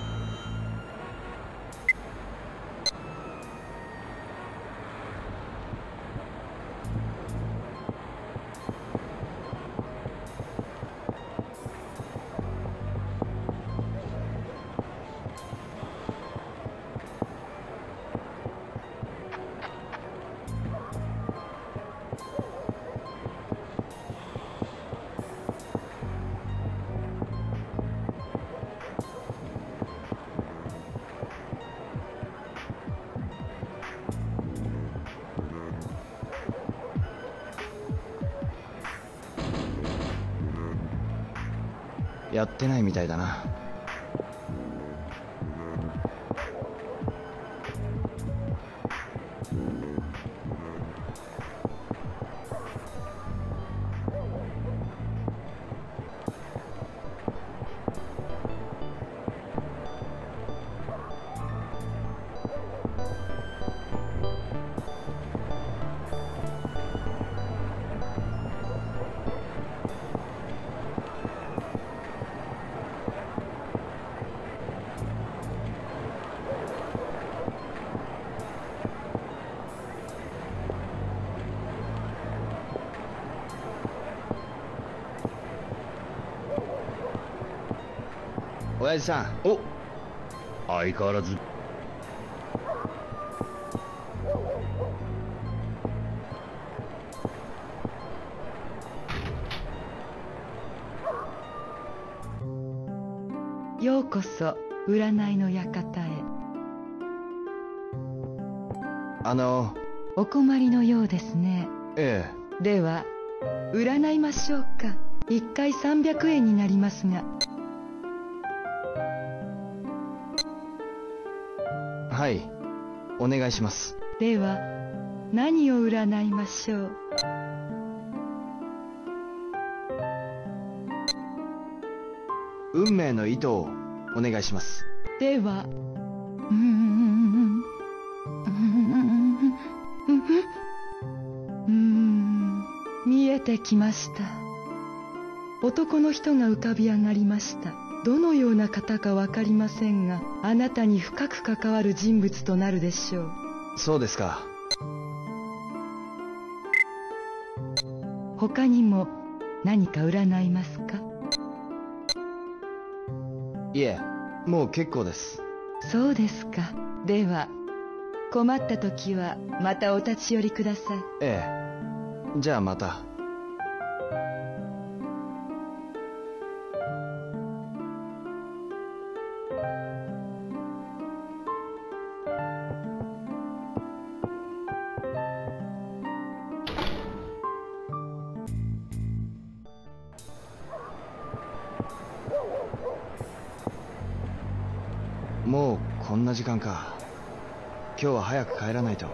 やってないみたいだな。親父さん。 お、相変わらず。 ようこそ占いの館へ。お困りのようですね。 ええ。では占いましょうか。1回300円になりますが。 はい、お願いします。 では何を占いましょう。 運命の糸をお願いします。 では見えてきました。男の人が浮かび上がりました。どのような方か分かりませんが、あなたに深く関わる人物となるでしょう。 そうですか。 他にも何か占いますか。 いえ、もう結構です。 そうですか。では困った時はまたお立ち寄りください。 ええ、じゃあまた。もうこんな時間か。今日は早く帰らないと。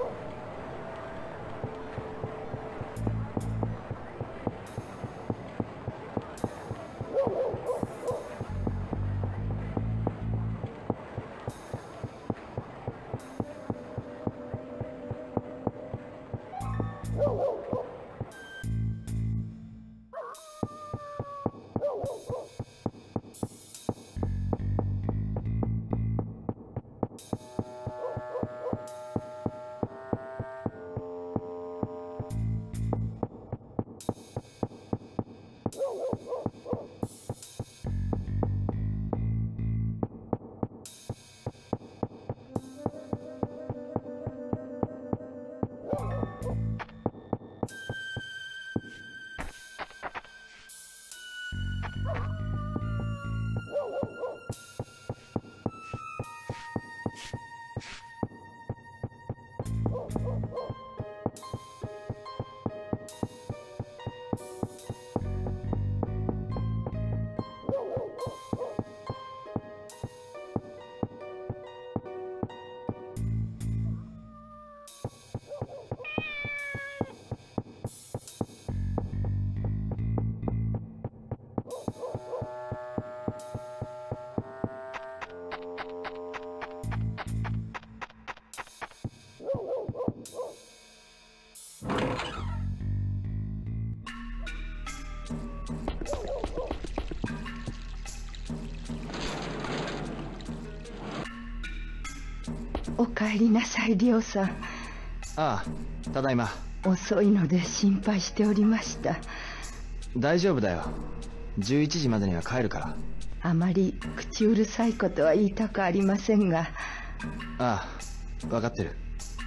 おかえりなさい、りょうさん。 ああ、ただいま。 遅いので心配しておりました。 大丈夫だよ。11時までには帰るから。 あまり口うるさいことは言いたくありませんが。 ああ、分かってる。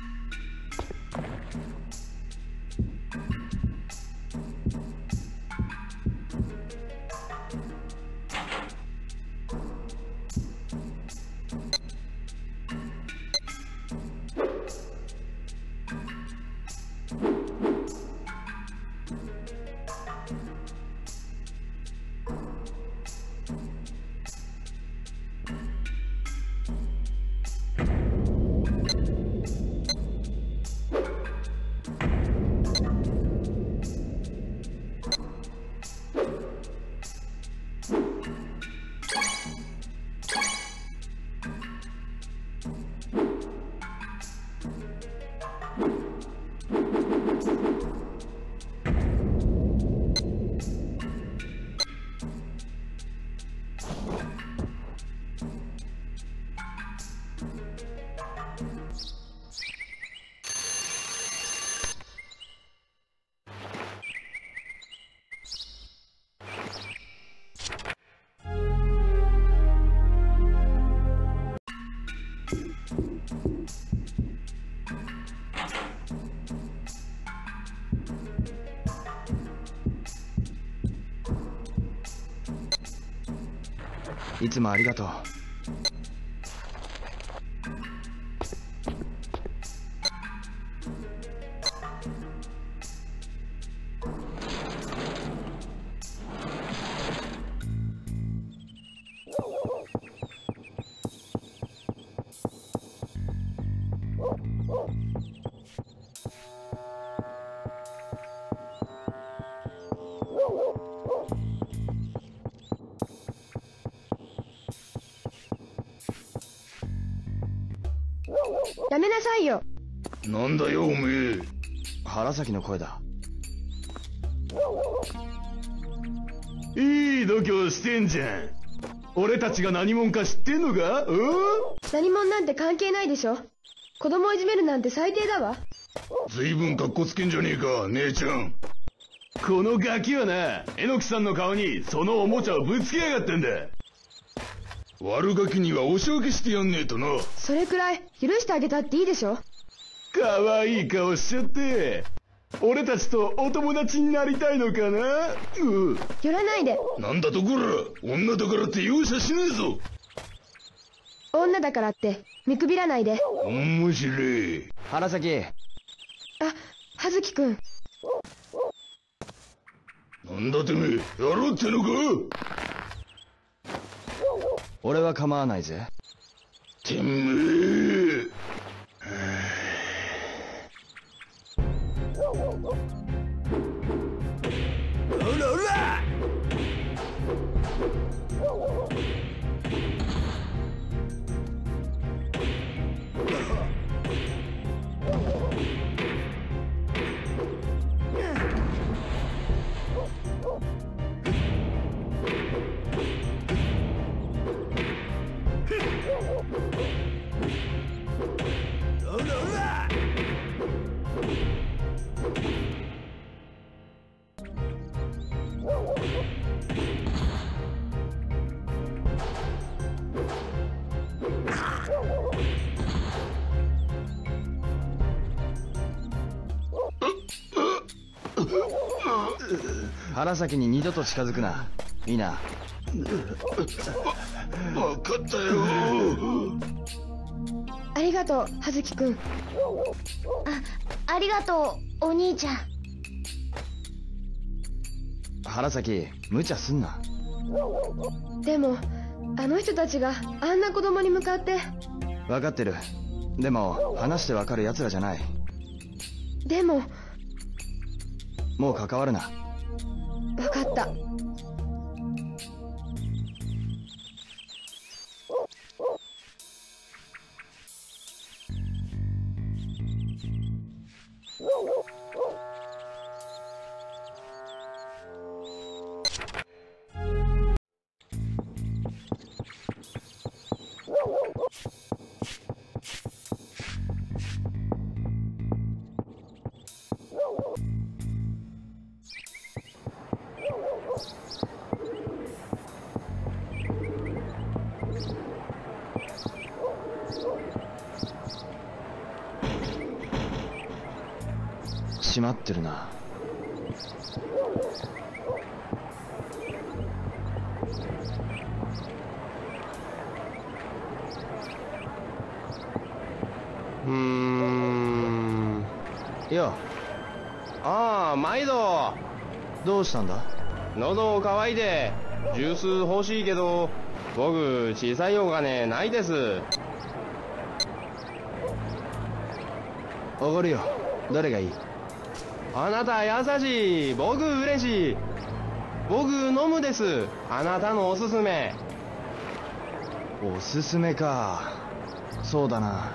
いつもありがとう。 やめなさいよ。 なんだよおめえ。 原崎の声だ。 いい度胸してんじゃん。俺たちが何者か知ってんのか？ 何者なんて関係ないでしょ。子供をいじめるなんて最低だわ。 ずいぶんカッコつけんじゃねえか姉ちゃん。このガキはな、榎木さんの顔にそのおもちゃをぶつけやがってんだ。悪ガキにはお仕置きしてやんねえとな。 それくらい許してあげたっていいでしょ。 かわいい顔しちゃって俺たちとお友達になりたいのかな。 寄らないで。 なんだとこら、女だからって容赦しねえぞ。 女だからって見くびらないで。 面白い。 原崎。 葉月くん。 なんだてめえ、やろうってのか。 俺は構わないぜ。 てめえ。おらおら。 原崎に二度と近づくな。いいな。 分かったよ。 ありがとう葉月くん。 ありがとうお兄ちゃん。 原崎、無茶すんな。 でもあの人たちがあんな子供に向かって。 分かってる。でも話して分かる奴らじゃない。 でももう関わるな。 分かった。 なってるな。 よ。ああ、毎度。 どうしたんだ？ 喉乾いてジュース欲しいけど、僕小さいお金ないです。 おごるよ。どれがいい？ あなた優しい。僕嬉しい。僕飲むです。あなたのおすすめ。 おすすめか。そうだな。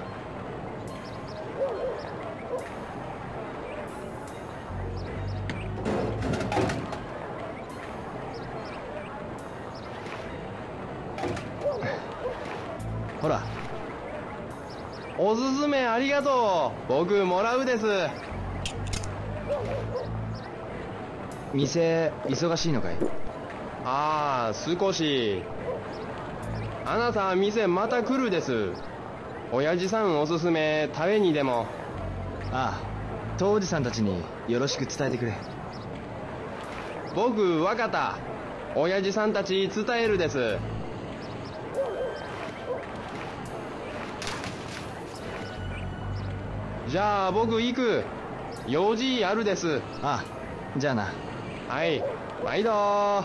ほら。 おすすめありがとう。僕もらうです。 店忙しいのかい？ ああ、少し。あなた店また来るです。親父さんおすすめ食べにでも。 ああ、当時さんたちによろしく伝えてくれ。 僕わかった。親父さんたち伝えるです。じゃあ僕行く。用事あるです。 ああ、じゃあな。 はい、毎度。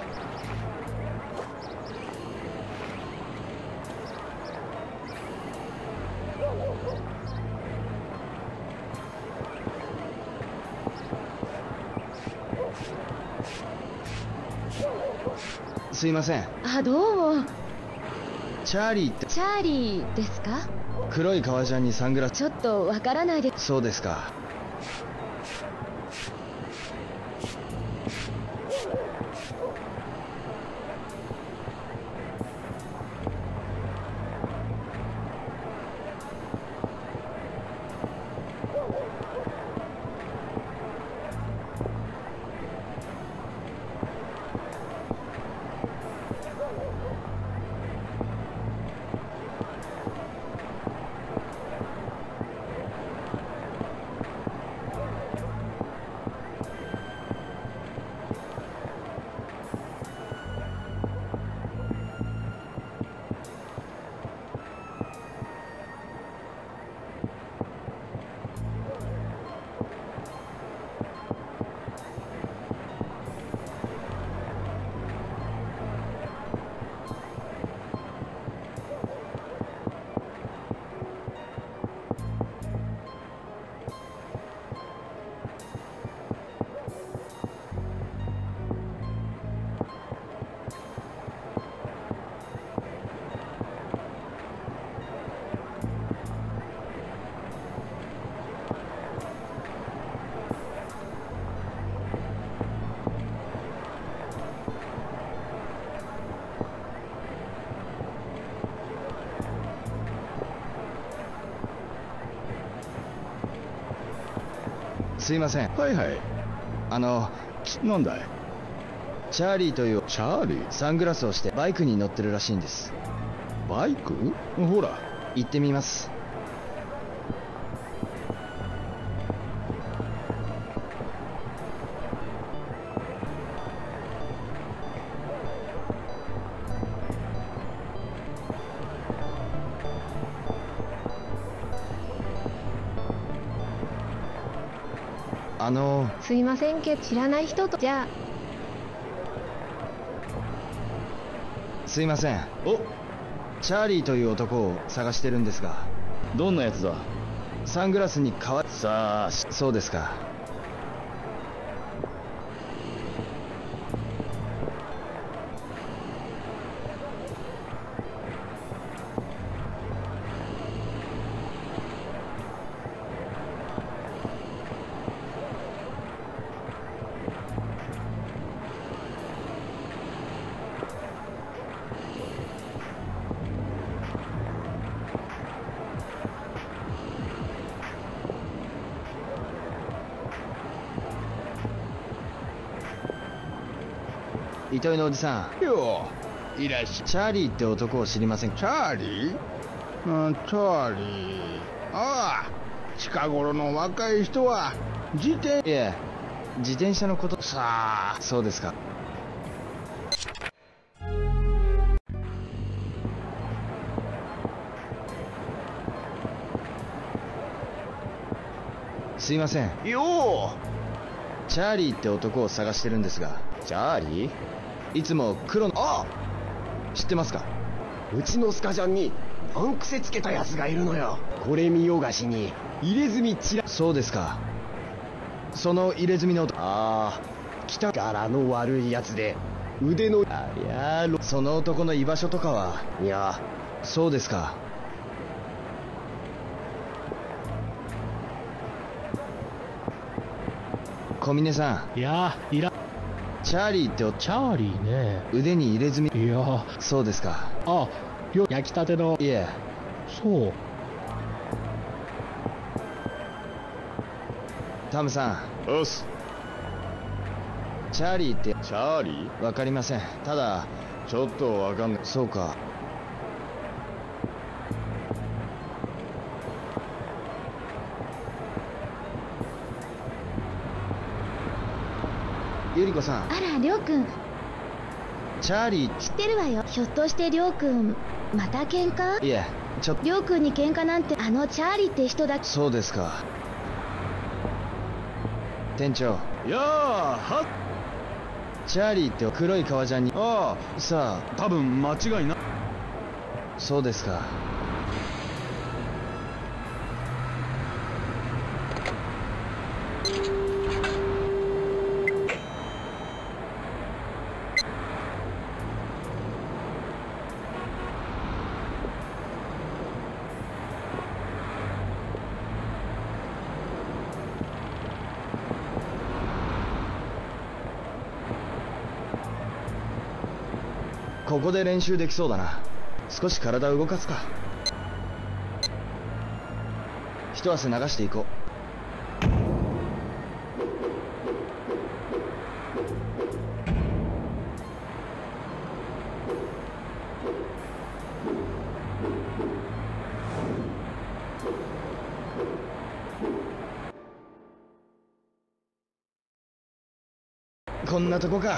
すいません。 あ、どうも。 チャーリーって。 チャーリーですか？ 黒い革ジャンにサングラス。 ちょっとわからないです。 そうですか。すいません。 はいはい。なんだい？ チャーリーという。 チャーリー？ サングラスをしてバイクに乗ってるらしいんです。 バイク？ほら。 行ってみます。 すいませんけど、知らない人と。じゃあ。 すいません。チャーリーという男を探してるんですが。 どんなやつだ？ サングラスにさあ、 そうですか。糸井のおじさん。よう、いらっしゃい。 チャーリーって男を知りませんか？ チャーリー？チャーリー。ああ、近頃の若い人はいえ、自転車のことさあ。そうですか。すいません。 よチャーリーって男を探してるんですが。 チャーリー？ いつも黒の。あ、知ってますか？ うちのスカジャンにパン癖つけたやつがいるのよ。これ見よがしに入れ墨ちら。 そうですか。その入れ墨の。 ああ、北柄の悪いやつで腕の。ありゃー、 その男の居場所とかは。 いや、 そうですか。小峰さいやいら。 ん、チャーリーってチャーリーね。 腕に入れ墨。 いや、 そうですか。 あ、焼きたての。 いえ、 そう。 タムさん。 おっす。 チャーリーって。 チャーリー？ わかりません。ただちょっとわかんない。 そうか。ゆり子さん。 あら、りょうくん。 チャーリー。 知ってるわよ。ひょっとしてりょうくん、また喧嘩？ いえ、ちょっと。 りょうくんに喧嘩なんて、あのチャーリーって人だ。 そうですか。店長。 やあ、はチャーリーって黒い革ジャンに。 ああ、さあ。 多分間違いな。 そうですか。ここで練習できそうだな。少し体を動かすか。一汗流していこう。こんなとこか。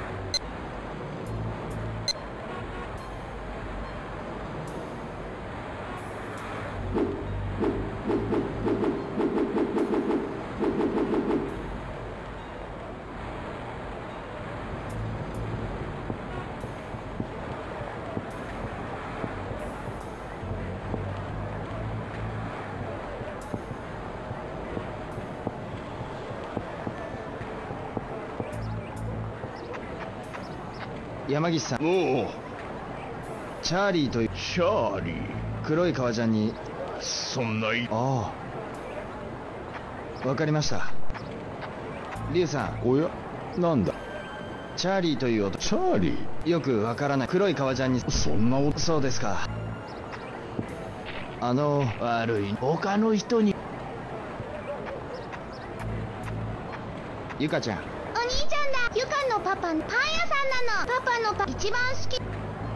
山岸さん。 おお。 チャーリーという。 チャーリー。 黒い革ジャンに。 そんな。 ああ、わかりました。リュウさん。おや、なんだ。 チャーリーという男。 チャーリー。よくわからない黒い革ジャンに。 そんな男。 そうですか。 悪い。他の人に。 ゆかちゃん。 お兄ちゃんだ。ゆかのパパ、パン屋さんなの。パパのパン一番好き。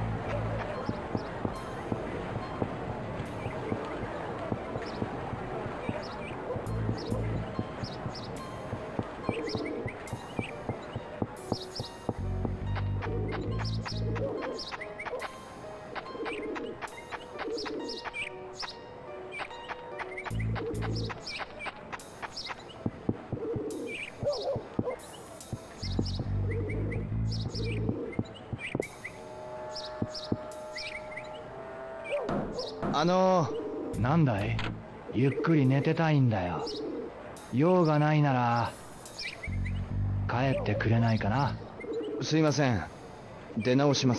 なんだい？ゆっくり寝てたいんだよ。用がないなら帰ってくれないかな。 すいません。出直します。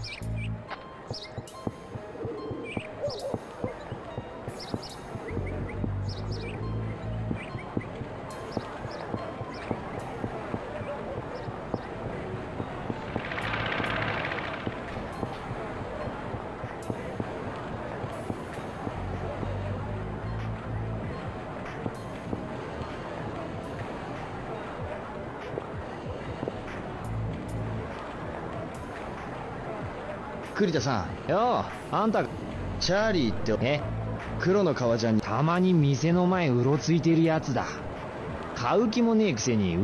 栗田さん。 よう、あんた、 チャーリーって黒の革ジャンにたまに店の前うろついてるやつだ。買う気もねえくせに。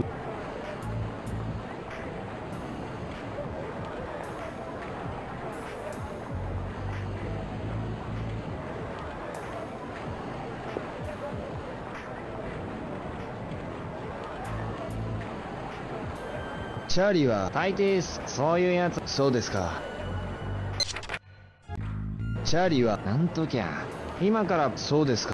チャーリーは大抵そういうやつ。 そうですか。チャーリーはなんときゃ今から。 そうですか。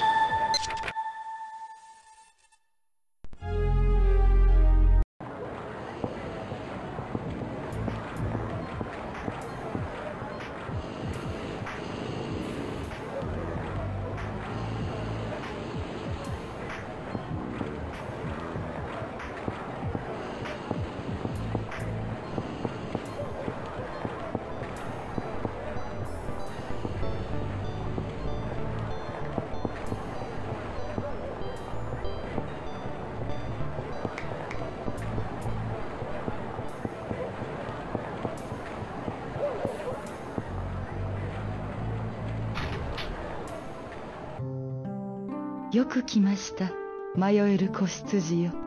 よく来ました。迷える子羊よ。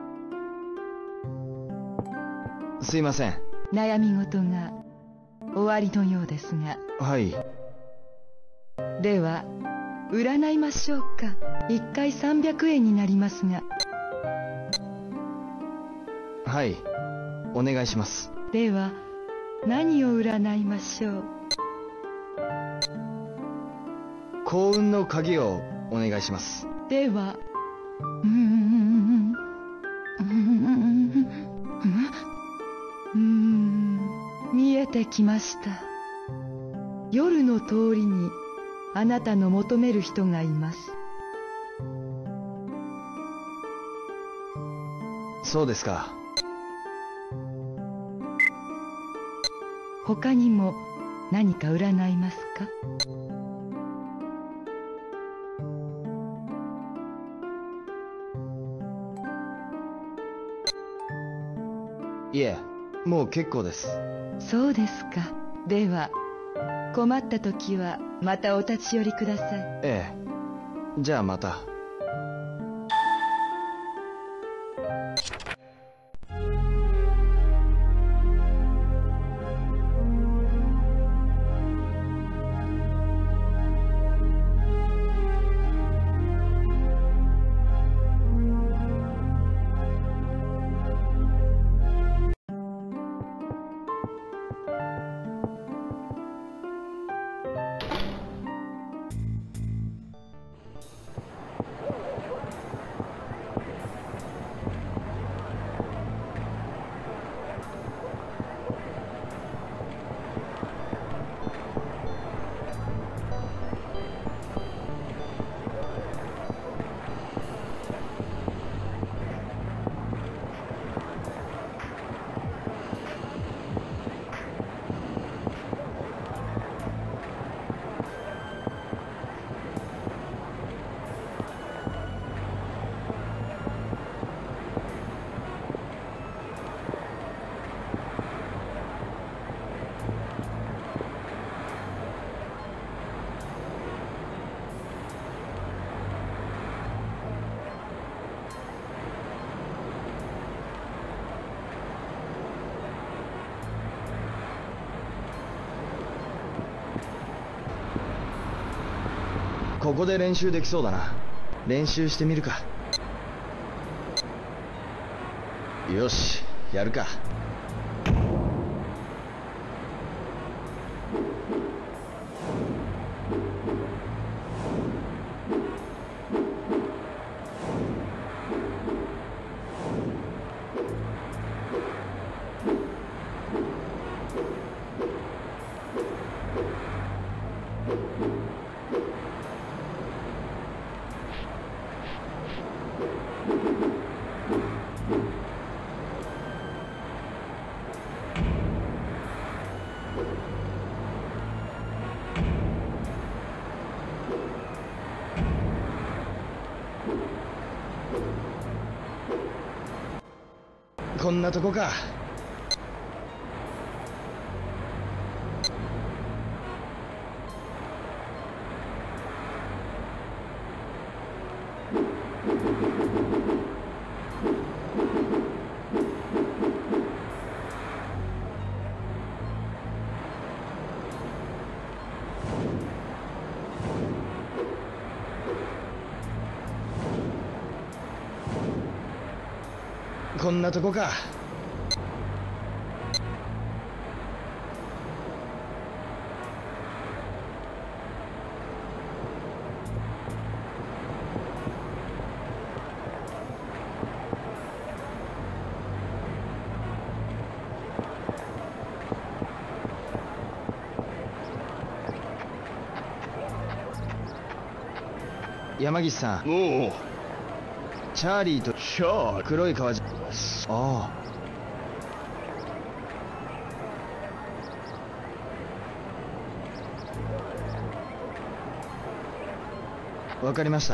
すいません。 悩み事が終わりのようですが。 はい。 では占いましょうか。1回300円になりますが。 はい、お願いします。 では何を占いましょう。 幸運の鍵をお願いします。 では見えてきました。夜の通りにあなたの求める人がいます。 そうですか。 他にも何か占いますか。 いえ、もう結構です。 そうですか。では困った時はまたお立ち寄りください。 ええ、じゃあまた。ここで練習できそうだな。練習してみるか。よし、やるか。 こんなとこか。こんなとこか。山岸さん。 おう。 チャーリーと黒い川じゃ。ああ。わかりました。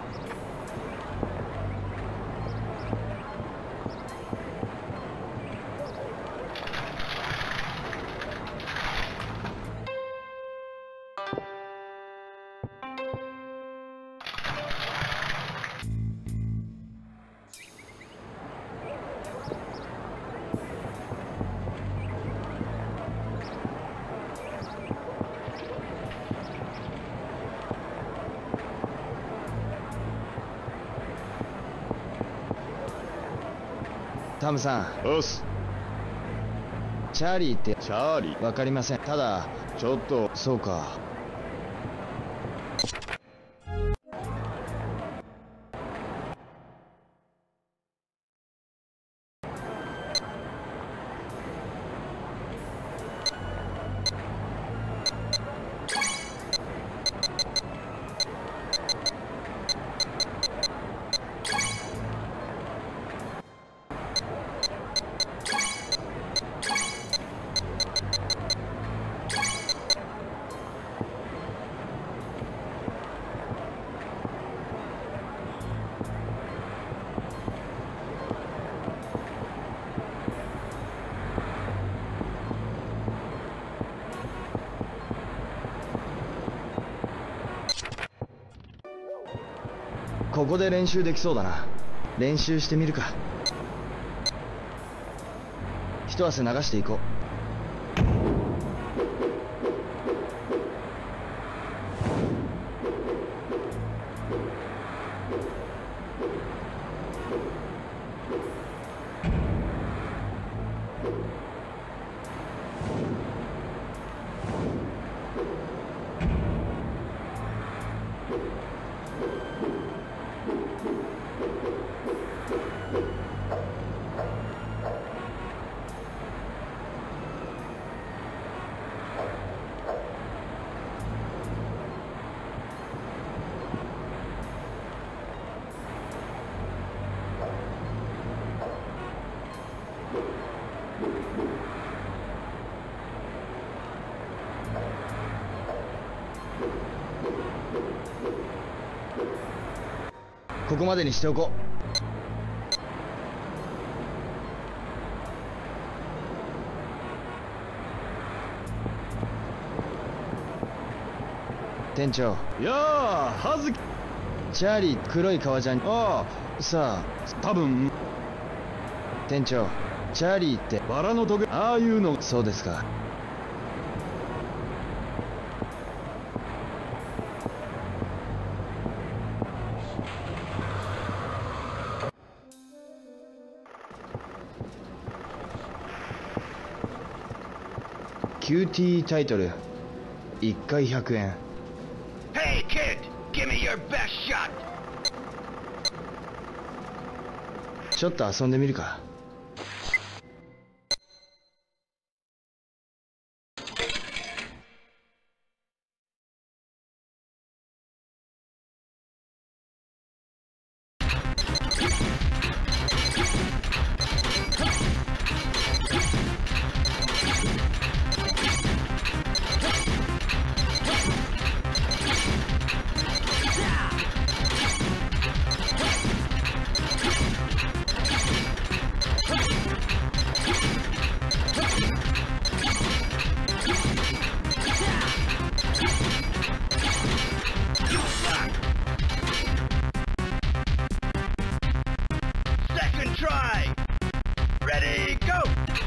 タムさん。 おっす。 チャーリーって。 チャーリー。 わかりません。ただちょっと。 そうか。ここで練習できそうだな。練習してみるか。一汗流していこう。ここまでにしておこう。店長。 やあ、葉月。 チャーリー黒い革ジャン。 ああ。さあ多分。 店長、チャーリーってバラのトゲ。ああいうの。 そうですか。QT タイトル1回100円。 Hey kid, give me your best shot. ちょっと遊んでみるか。 try! Ready, go!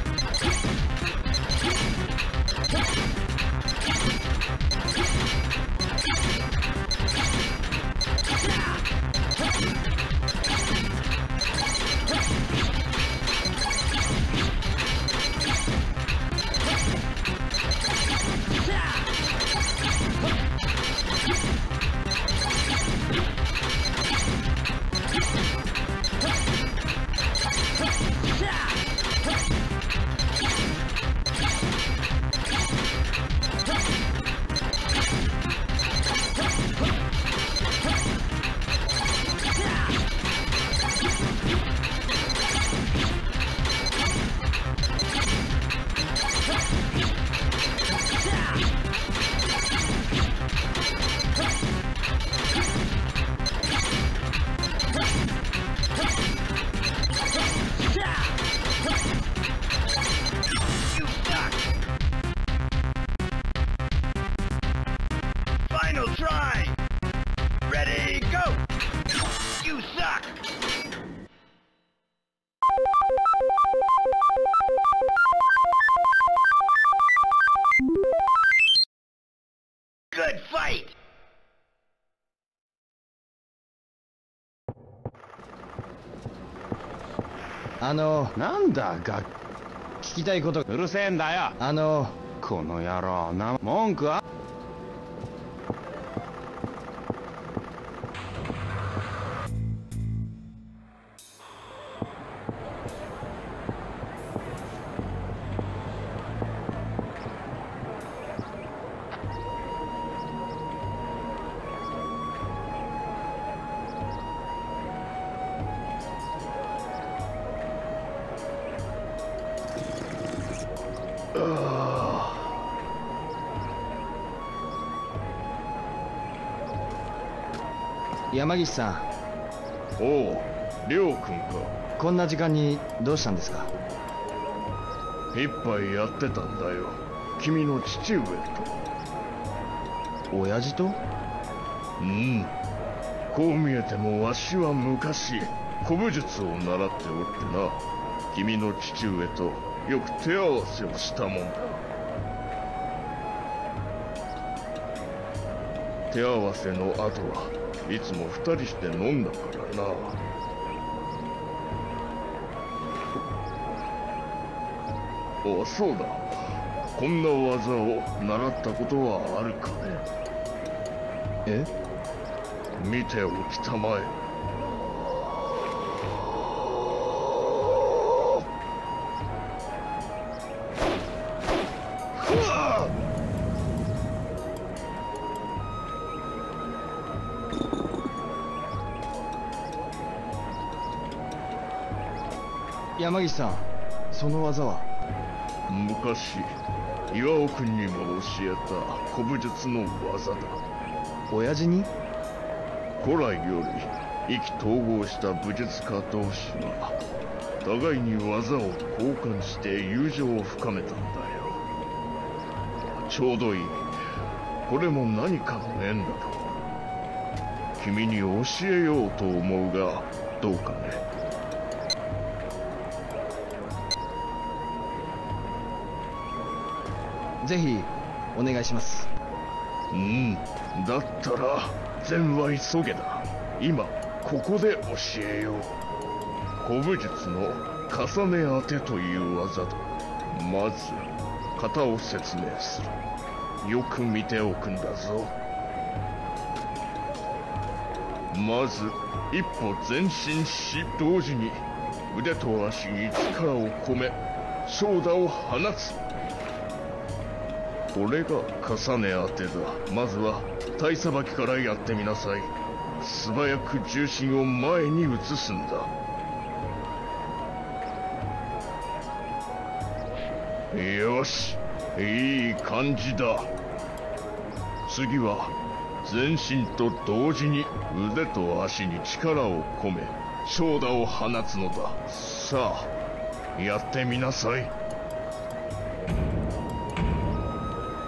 Final try! Ready, go! You suck! Good fight! なんだ聞きたいこと。 うるせえんだよ。この野郎文句は。 山岸さん。 おう、亮君か。 こんな時間にどうしたんですか？ 一杯やってたんだよ、君の父上と。 親父と？ うん。こう見えてもわしは昔古武術を習っておってな、君の父上とよく手合わせをしたもんだ。手合わせの後はいつも二人して飲んだからな。お、そうだ、こんな技を習ったことはあるかね？ え？ 見ておきたまえ。 山岸さん、その技は？ 昔岩尾君にも教えた古武術の技だ。 親父に？ 古来より意気投合した武術家同士は互いに技を交換して友情を深めたんだよ。ちょうどいい。これも何かの縁だろう。君に教えようと思うがどうかね？ ぜひお願いします。 うん、だったら善は急げだ。今ここで教えよう。古武術の重ね当てという技だ。まず型を説明する。よく見ておくんだぞ。まず一歩前進し、同時に腕と足に力を込め長打を放つ。これが重ね当てだ。まずは体さばきからやってみなさい。素早く重心を前に移すんだ。よし、いい感じだ。次は全身と同時に腕と足に力を込め長打を放つのだ。さあやってみなさい。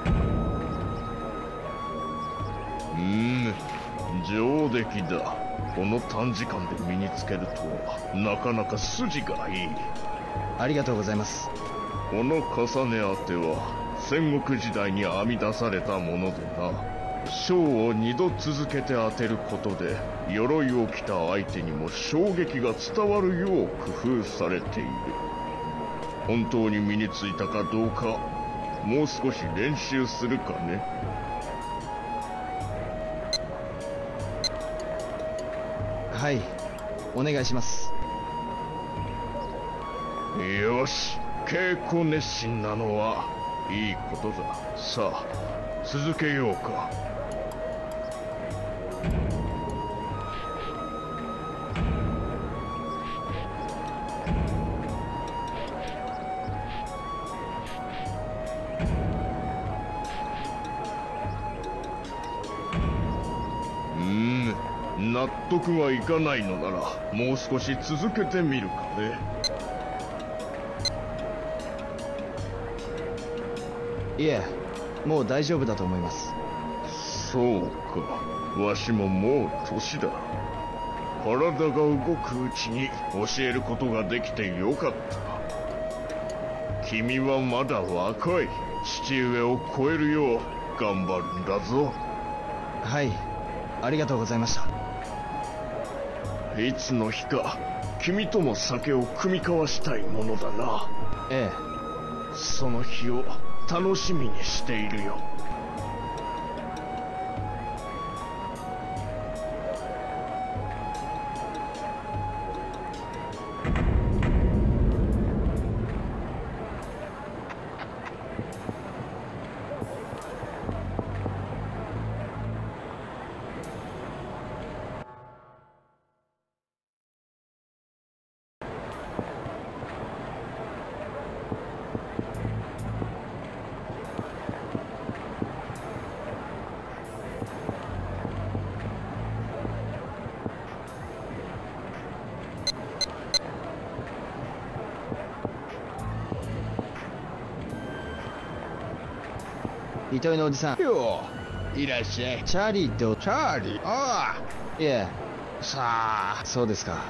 上出来だ。 この短時間で身につけるとはなかなか筋がいい。 ありがとうございます。 この重ね当ては戦国時代に編み出されたものでな、章を2度続けて当てることで鎧を着た相手にも衝撃が伝わるよう工夫されている。本当に身についたかどうか、もう少し練習するかね。 はい、お願いします。 よし、稽古熱心なのはいいことだ。さあ続けようか。納得がいかないのならもう少し続けてみるかね。 いえ、もう大丈夫だと思います。 そうか、わしももう年だ。体が動くうちに教えることができてよかった。君はまだ若い。父上を超えるよう頑張るんだぞ。 はい、ありがとうございました。 いつの日か君とも酒を酌み交わしたいものだな。 ええ、 その日を楽しみにしているよ。 糸井のおじさん。 よう、いらっしゃい。 チャーリーって。 チャーリー。ああ。 いえ。 さあ。 そうですか。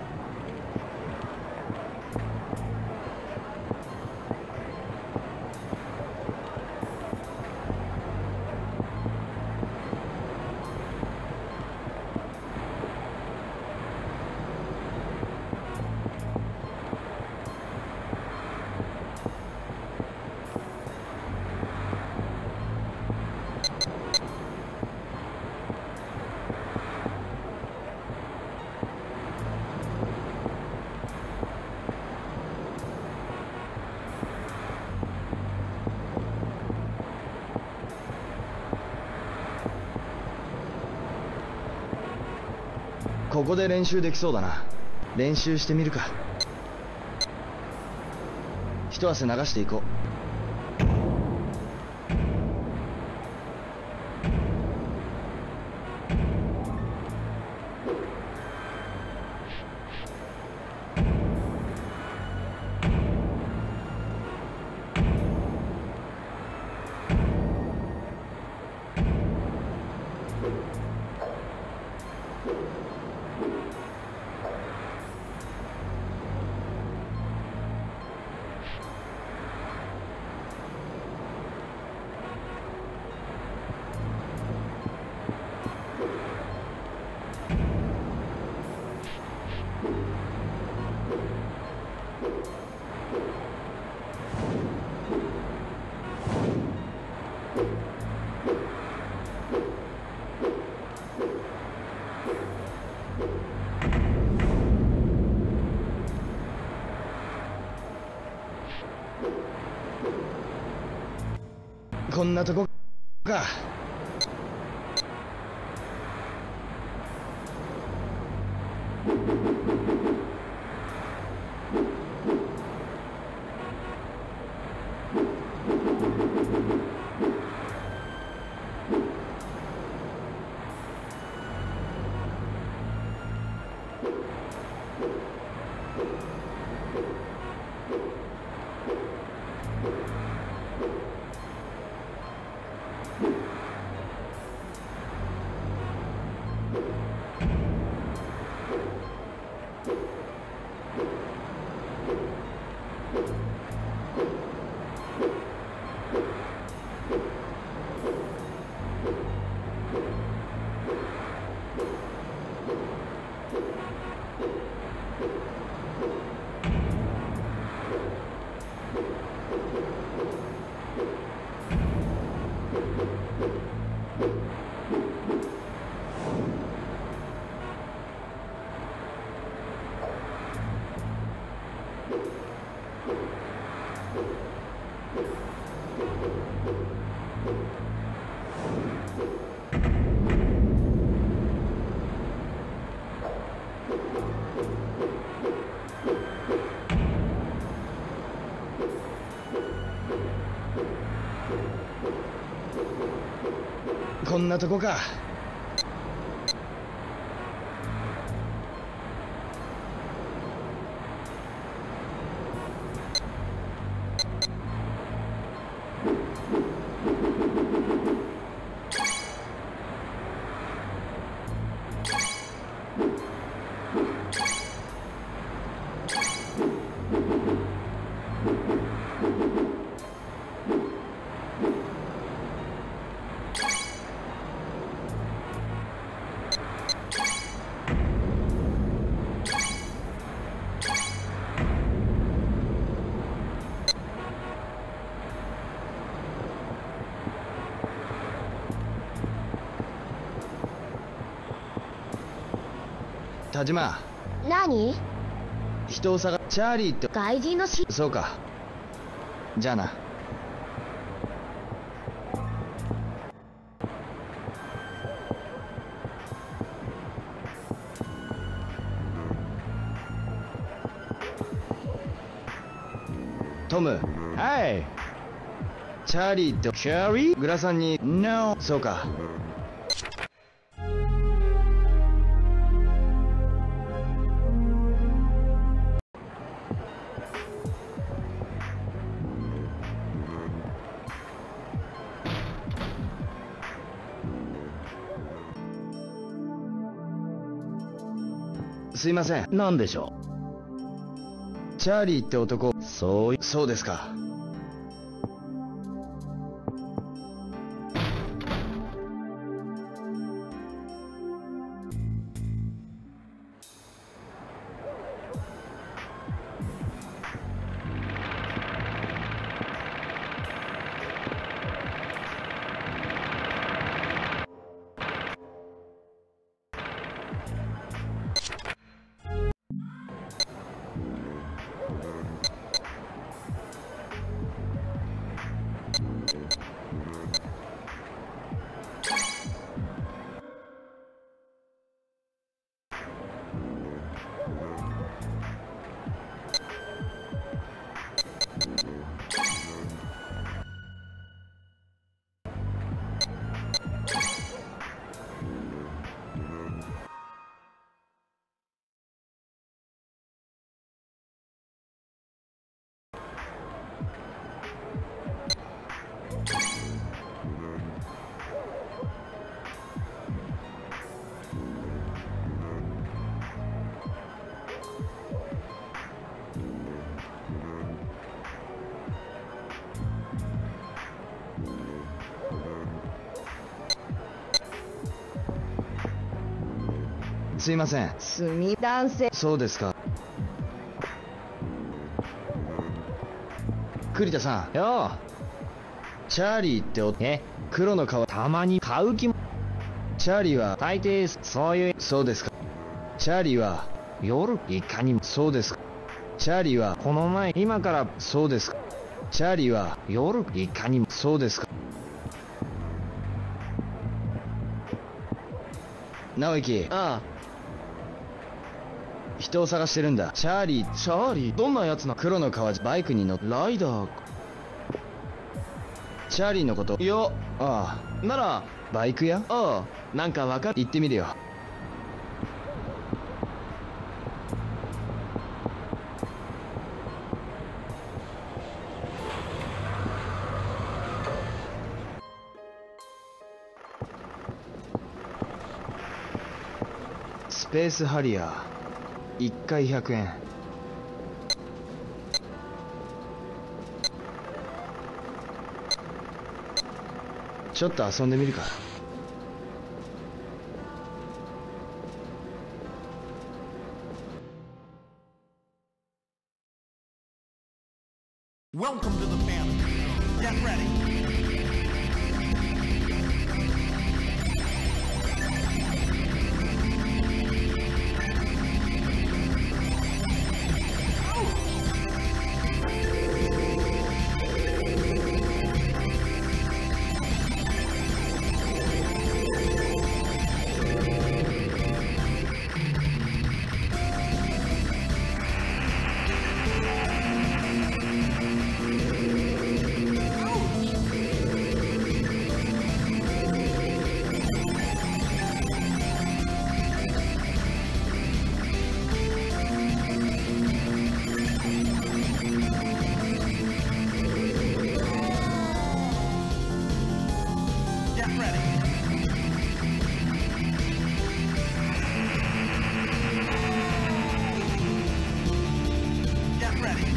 ここで練習できそうだな。練習してみるか。一汗流していこう。こんなとこか。 こんなとこか。田島。 何？ 人をチャーリーって外人のそうか。じゃあな。トム。 はい。 チャーリーってチャーリーグラさんに No。 そうか。すいません。 何でしょう。チャーリーって男。 そうですか。すいません。 男性。 そうですか。栗田さん。 よう。チャーリーって黒の皮たまに買う気も。 チャーリーは大抵そういう。 そうですか。チャーリーは夜いかにも。 そうですか。チャーリーはこの前今からそうですか。チャーリーは夜いかにも。 そうですか。直之。 ああ。 人を探してるんだ。チャーリー。 どんなやつな。 黒の革バイクに乗って。 ライダー。 チャーリーのこと。 いや。 ああ。ならバイク屋。 ああ。なんかわかる。 行ってみるよ。スペースハリアー。1回100円。ちょっと遊んでみるか。 Welcome to the fantasy zone. Get ready. ready.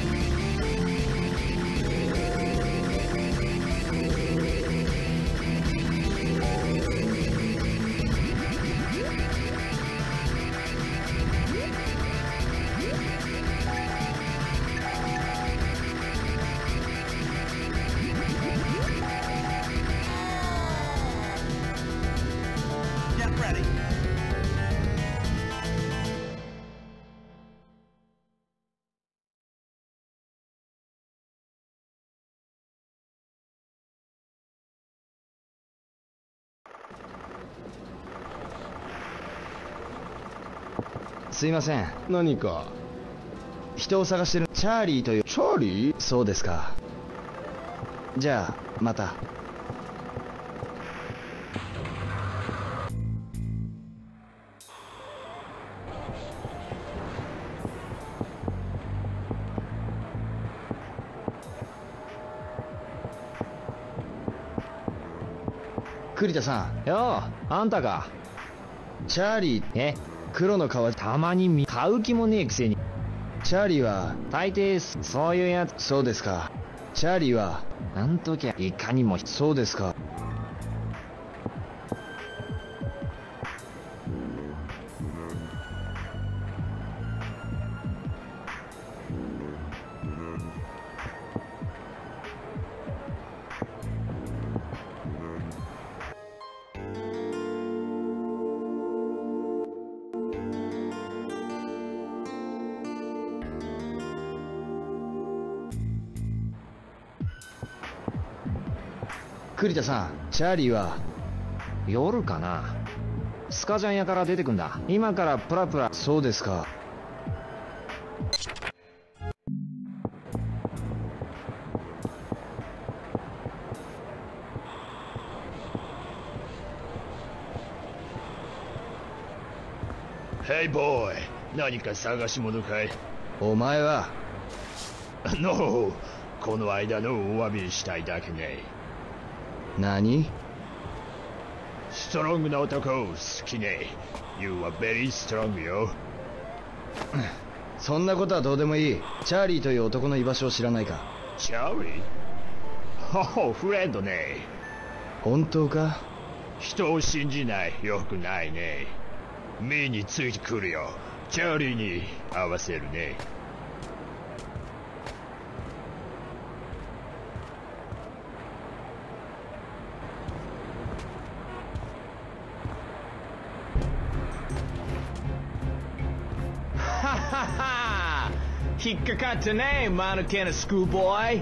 Get ready. すいません。 何か？ 人を探してるチャーリーという。 チャーリー？ そうですか。じゃあまた。栗田さん。よう、あんたか。 チャーリー、黒の皮たまに買う気もねえくせに。 チャーリーは大抵そういうやつ。 そうですか。チャーリーはなんときゃいかにも。 そうですか。栗田さん、チャーリーは夜かな。スカジャン屋から出てくんだ。今からプラプラ。 そうですか。 ヘイボーイ、何か探し物かい？ お前はノー、この間のお詫びしたいだけね。 何？ ストロングな男好きね。You are very strong よ。 そんなことはどうでもいい。チャーリーという男の居場所を知らないか？ チャーリー？ほほ、フレンドね。 本当か？ 人を信じない。よくないね。目についてくるよ。チャーリーに合わせるね。 引っかかったね、間抜けなスクールボーイ。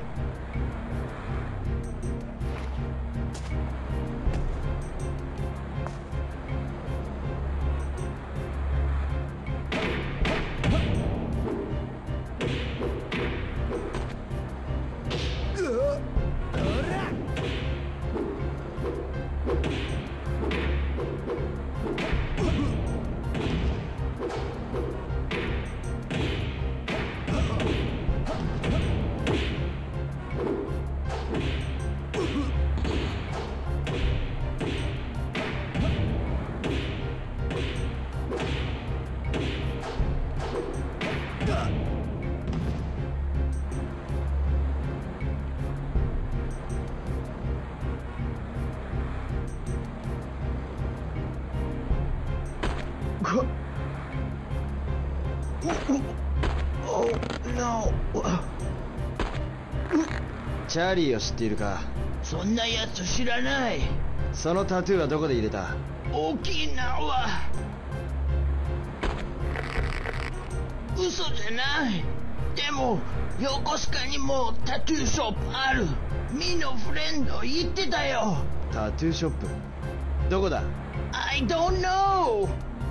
チャーリーを知っているか？ そんなやつ知らない。 そのタトゥーはどこで入れた？ 沖縄。嘘じゃない。でも横須賀にもタトゥーショップある。ミのフレンド言ってたよ。 タトゥーショップどこだ？ I don't know。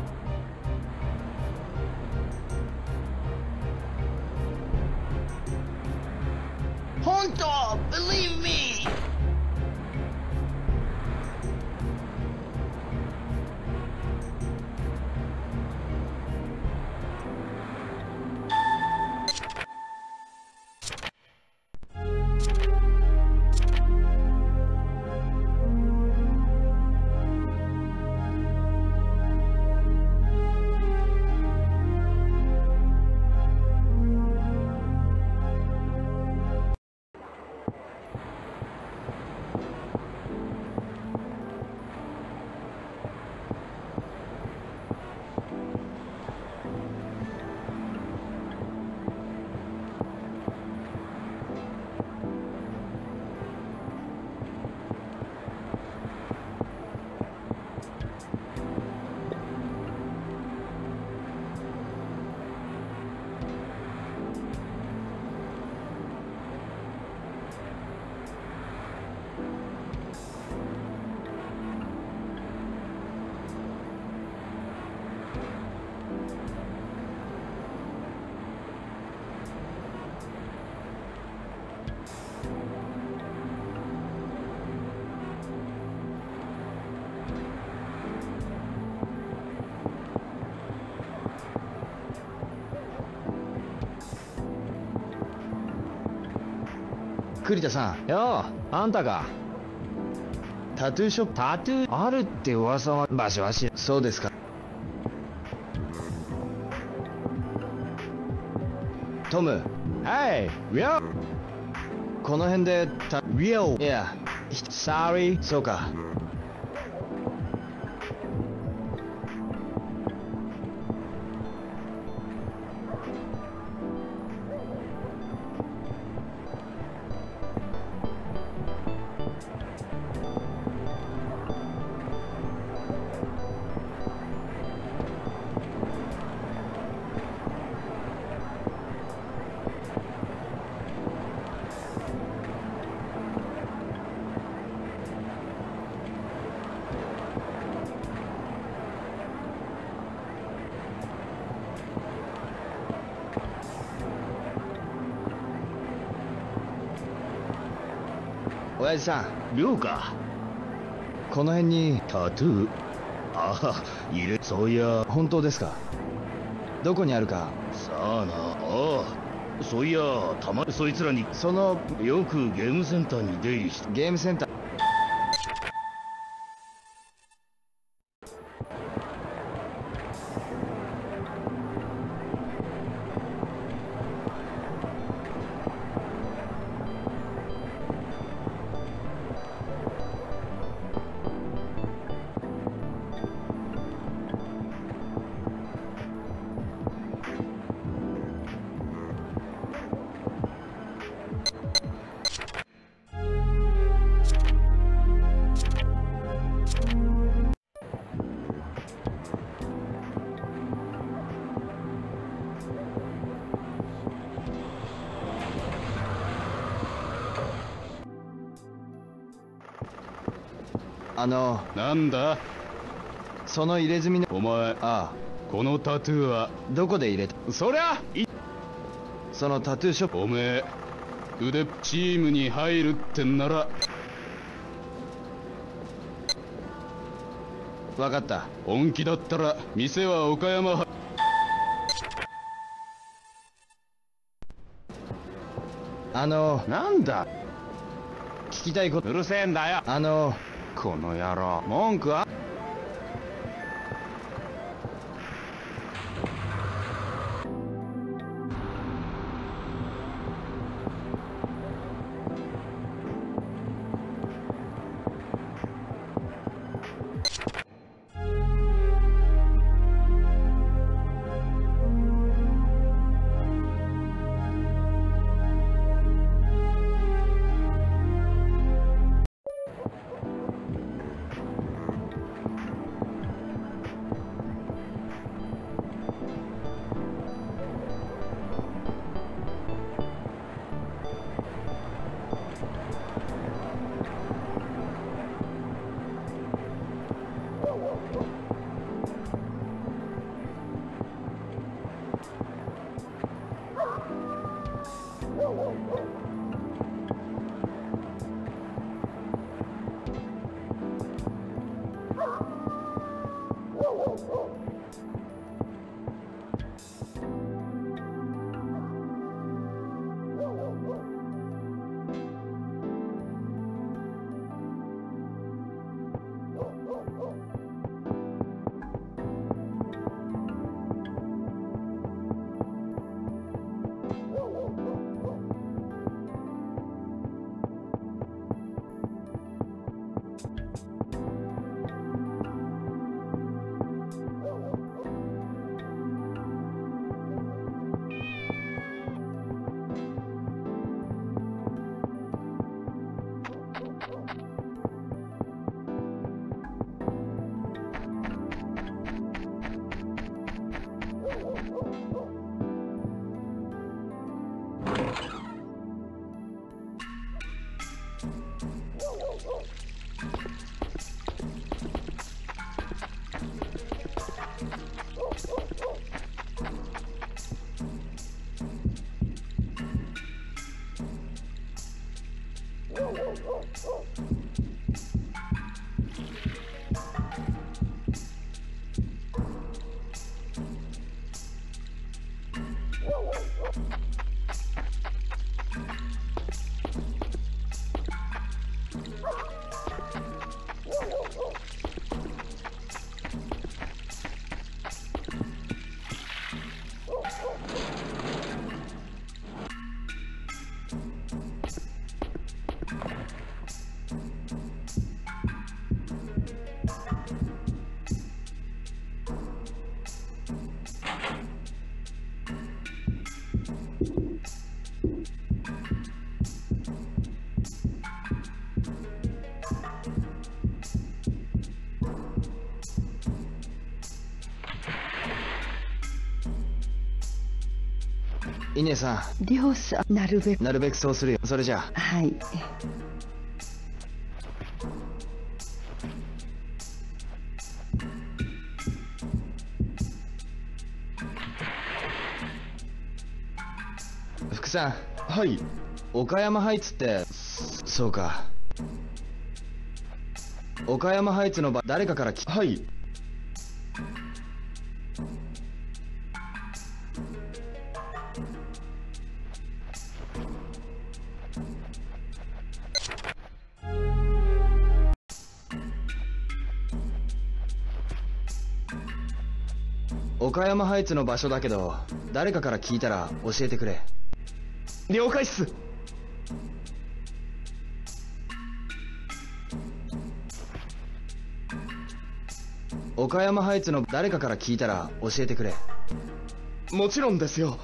本当 Believe me。 「 栗田さん。 よう、あんたか。 タトゥーショップ。 タトゥーあるって噂はバシバシ。 そうですか。トム。 はい、ウィオ。 この辺でウィオ。いや、 sorry。 そうか。親父さん。 亮か。 この辺にタトゥー。ああ、いる。そういや。 本当ですか。どこにあるか。 さあな。ああ、そういや、たまにそいつらにそのよくゲームセンターに出入りして。 ゲームセンター。 なんだ。 その入れ墨の。 お前。 ああ。 このタトゥーはどこで入れた。 そりゃそのタトゥーショップ。 おめえ腕チームに入るってんなら。 分かった。 本気だったら店は岡山。 なんだ。聞きたいこと。 うるせえんだよ。この野郎、文句は。 稲さん。りょうさん、なるべくそうするよ。それじゃあ。 はい。 福さん。 はい。 岡山ハイツって、そうか。岡山ハイツの誰かからはい。 岡山ハイツの場所だけど、誰かから聞いたら教えてくれ。 了解っす。 岡山ハイツの誰かから聞いたら教えてくれ。 もちろんですよ。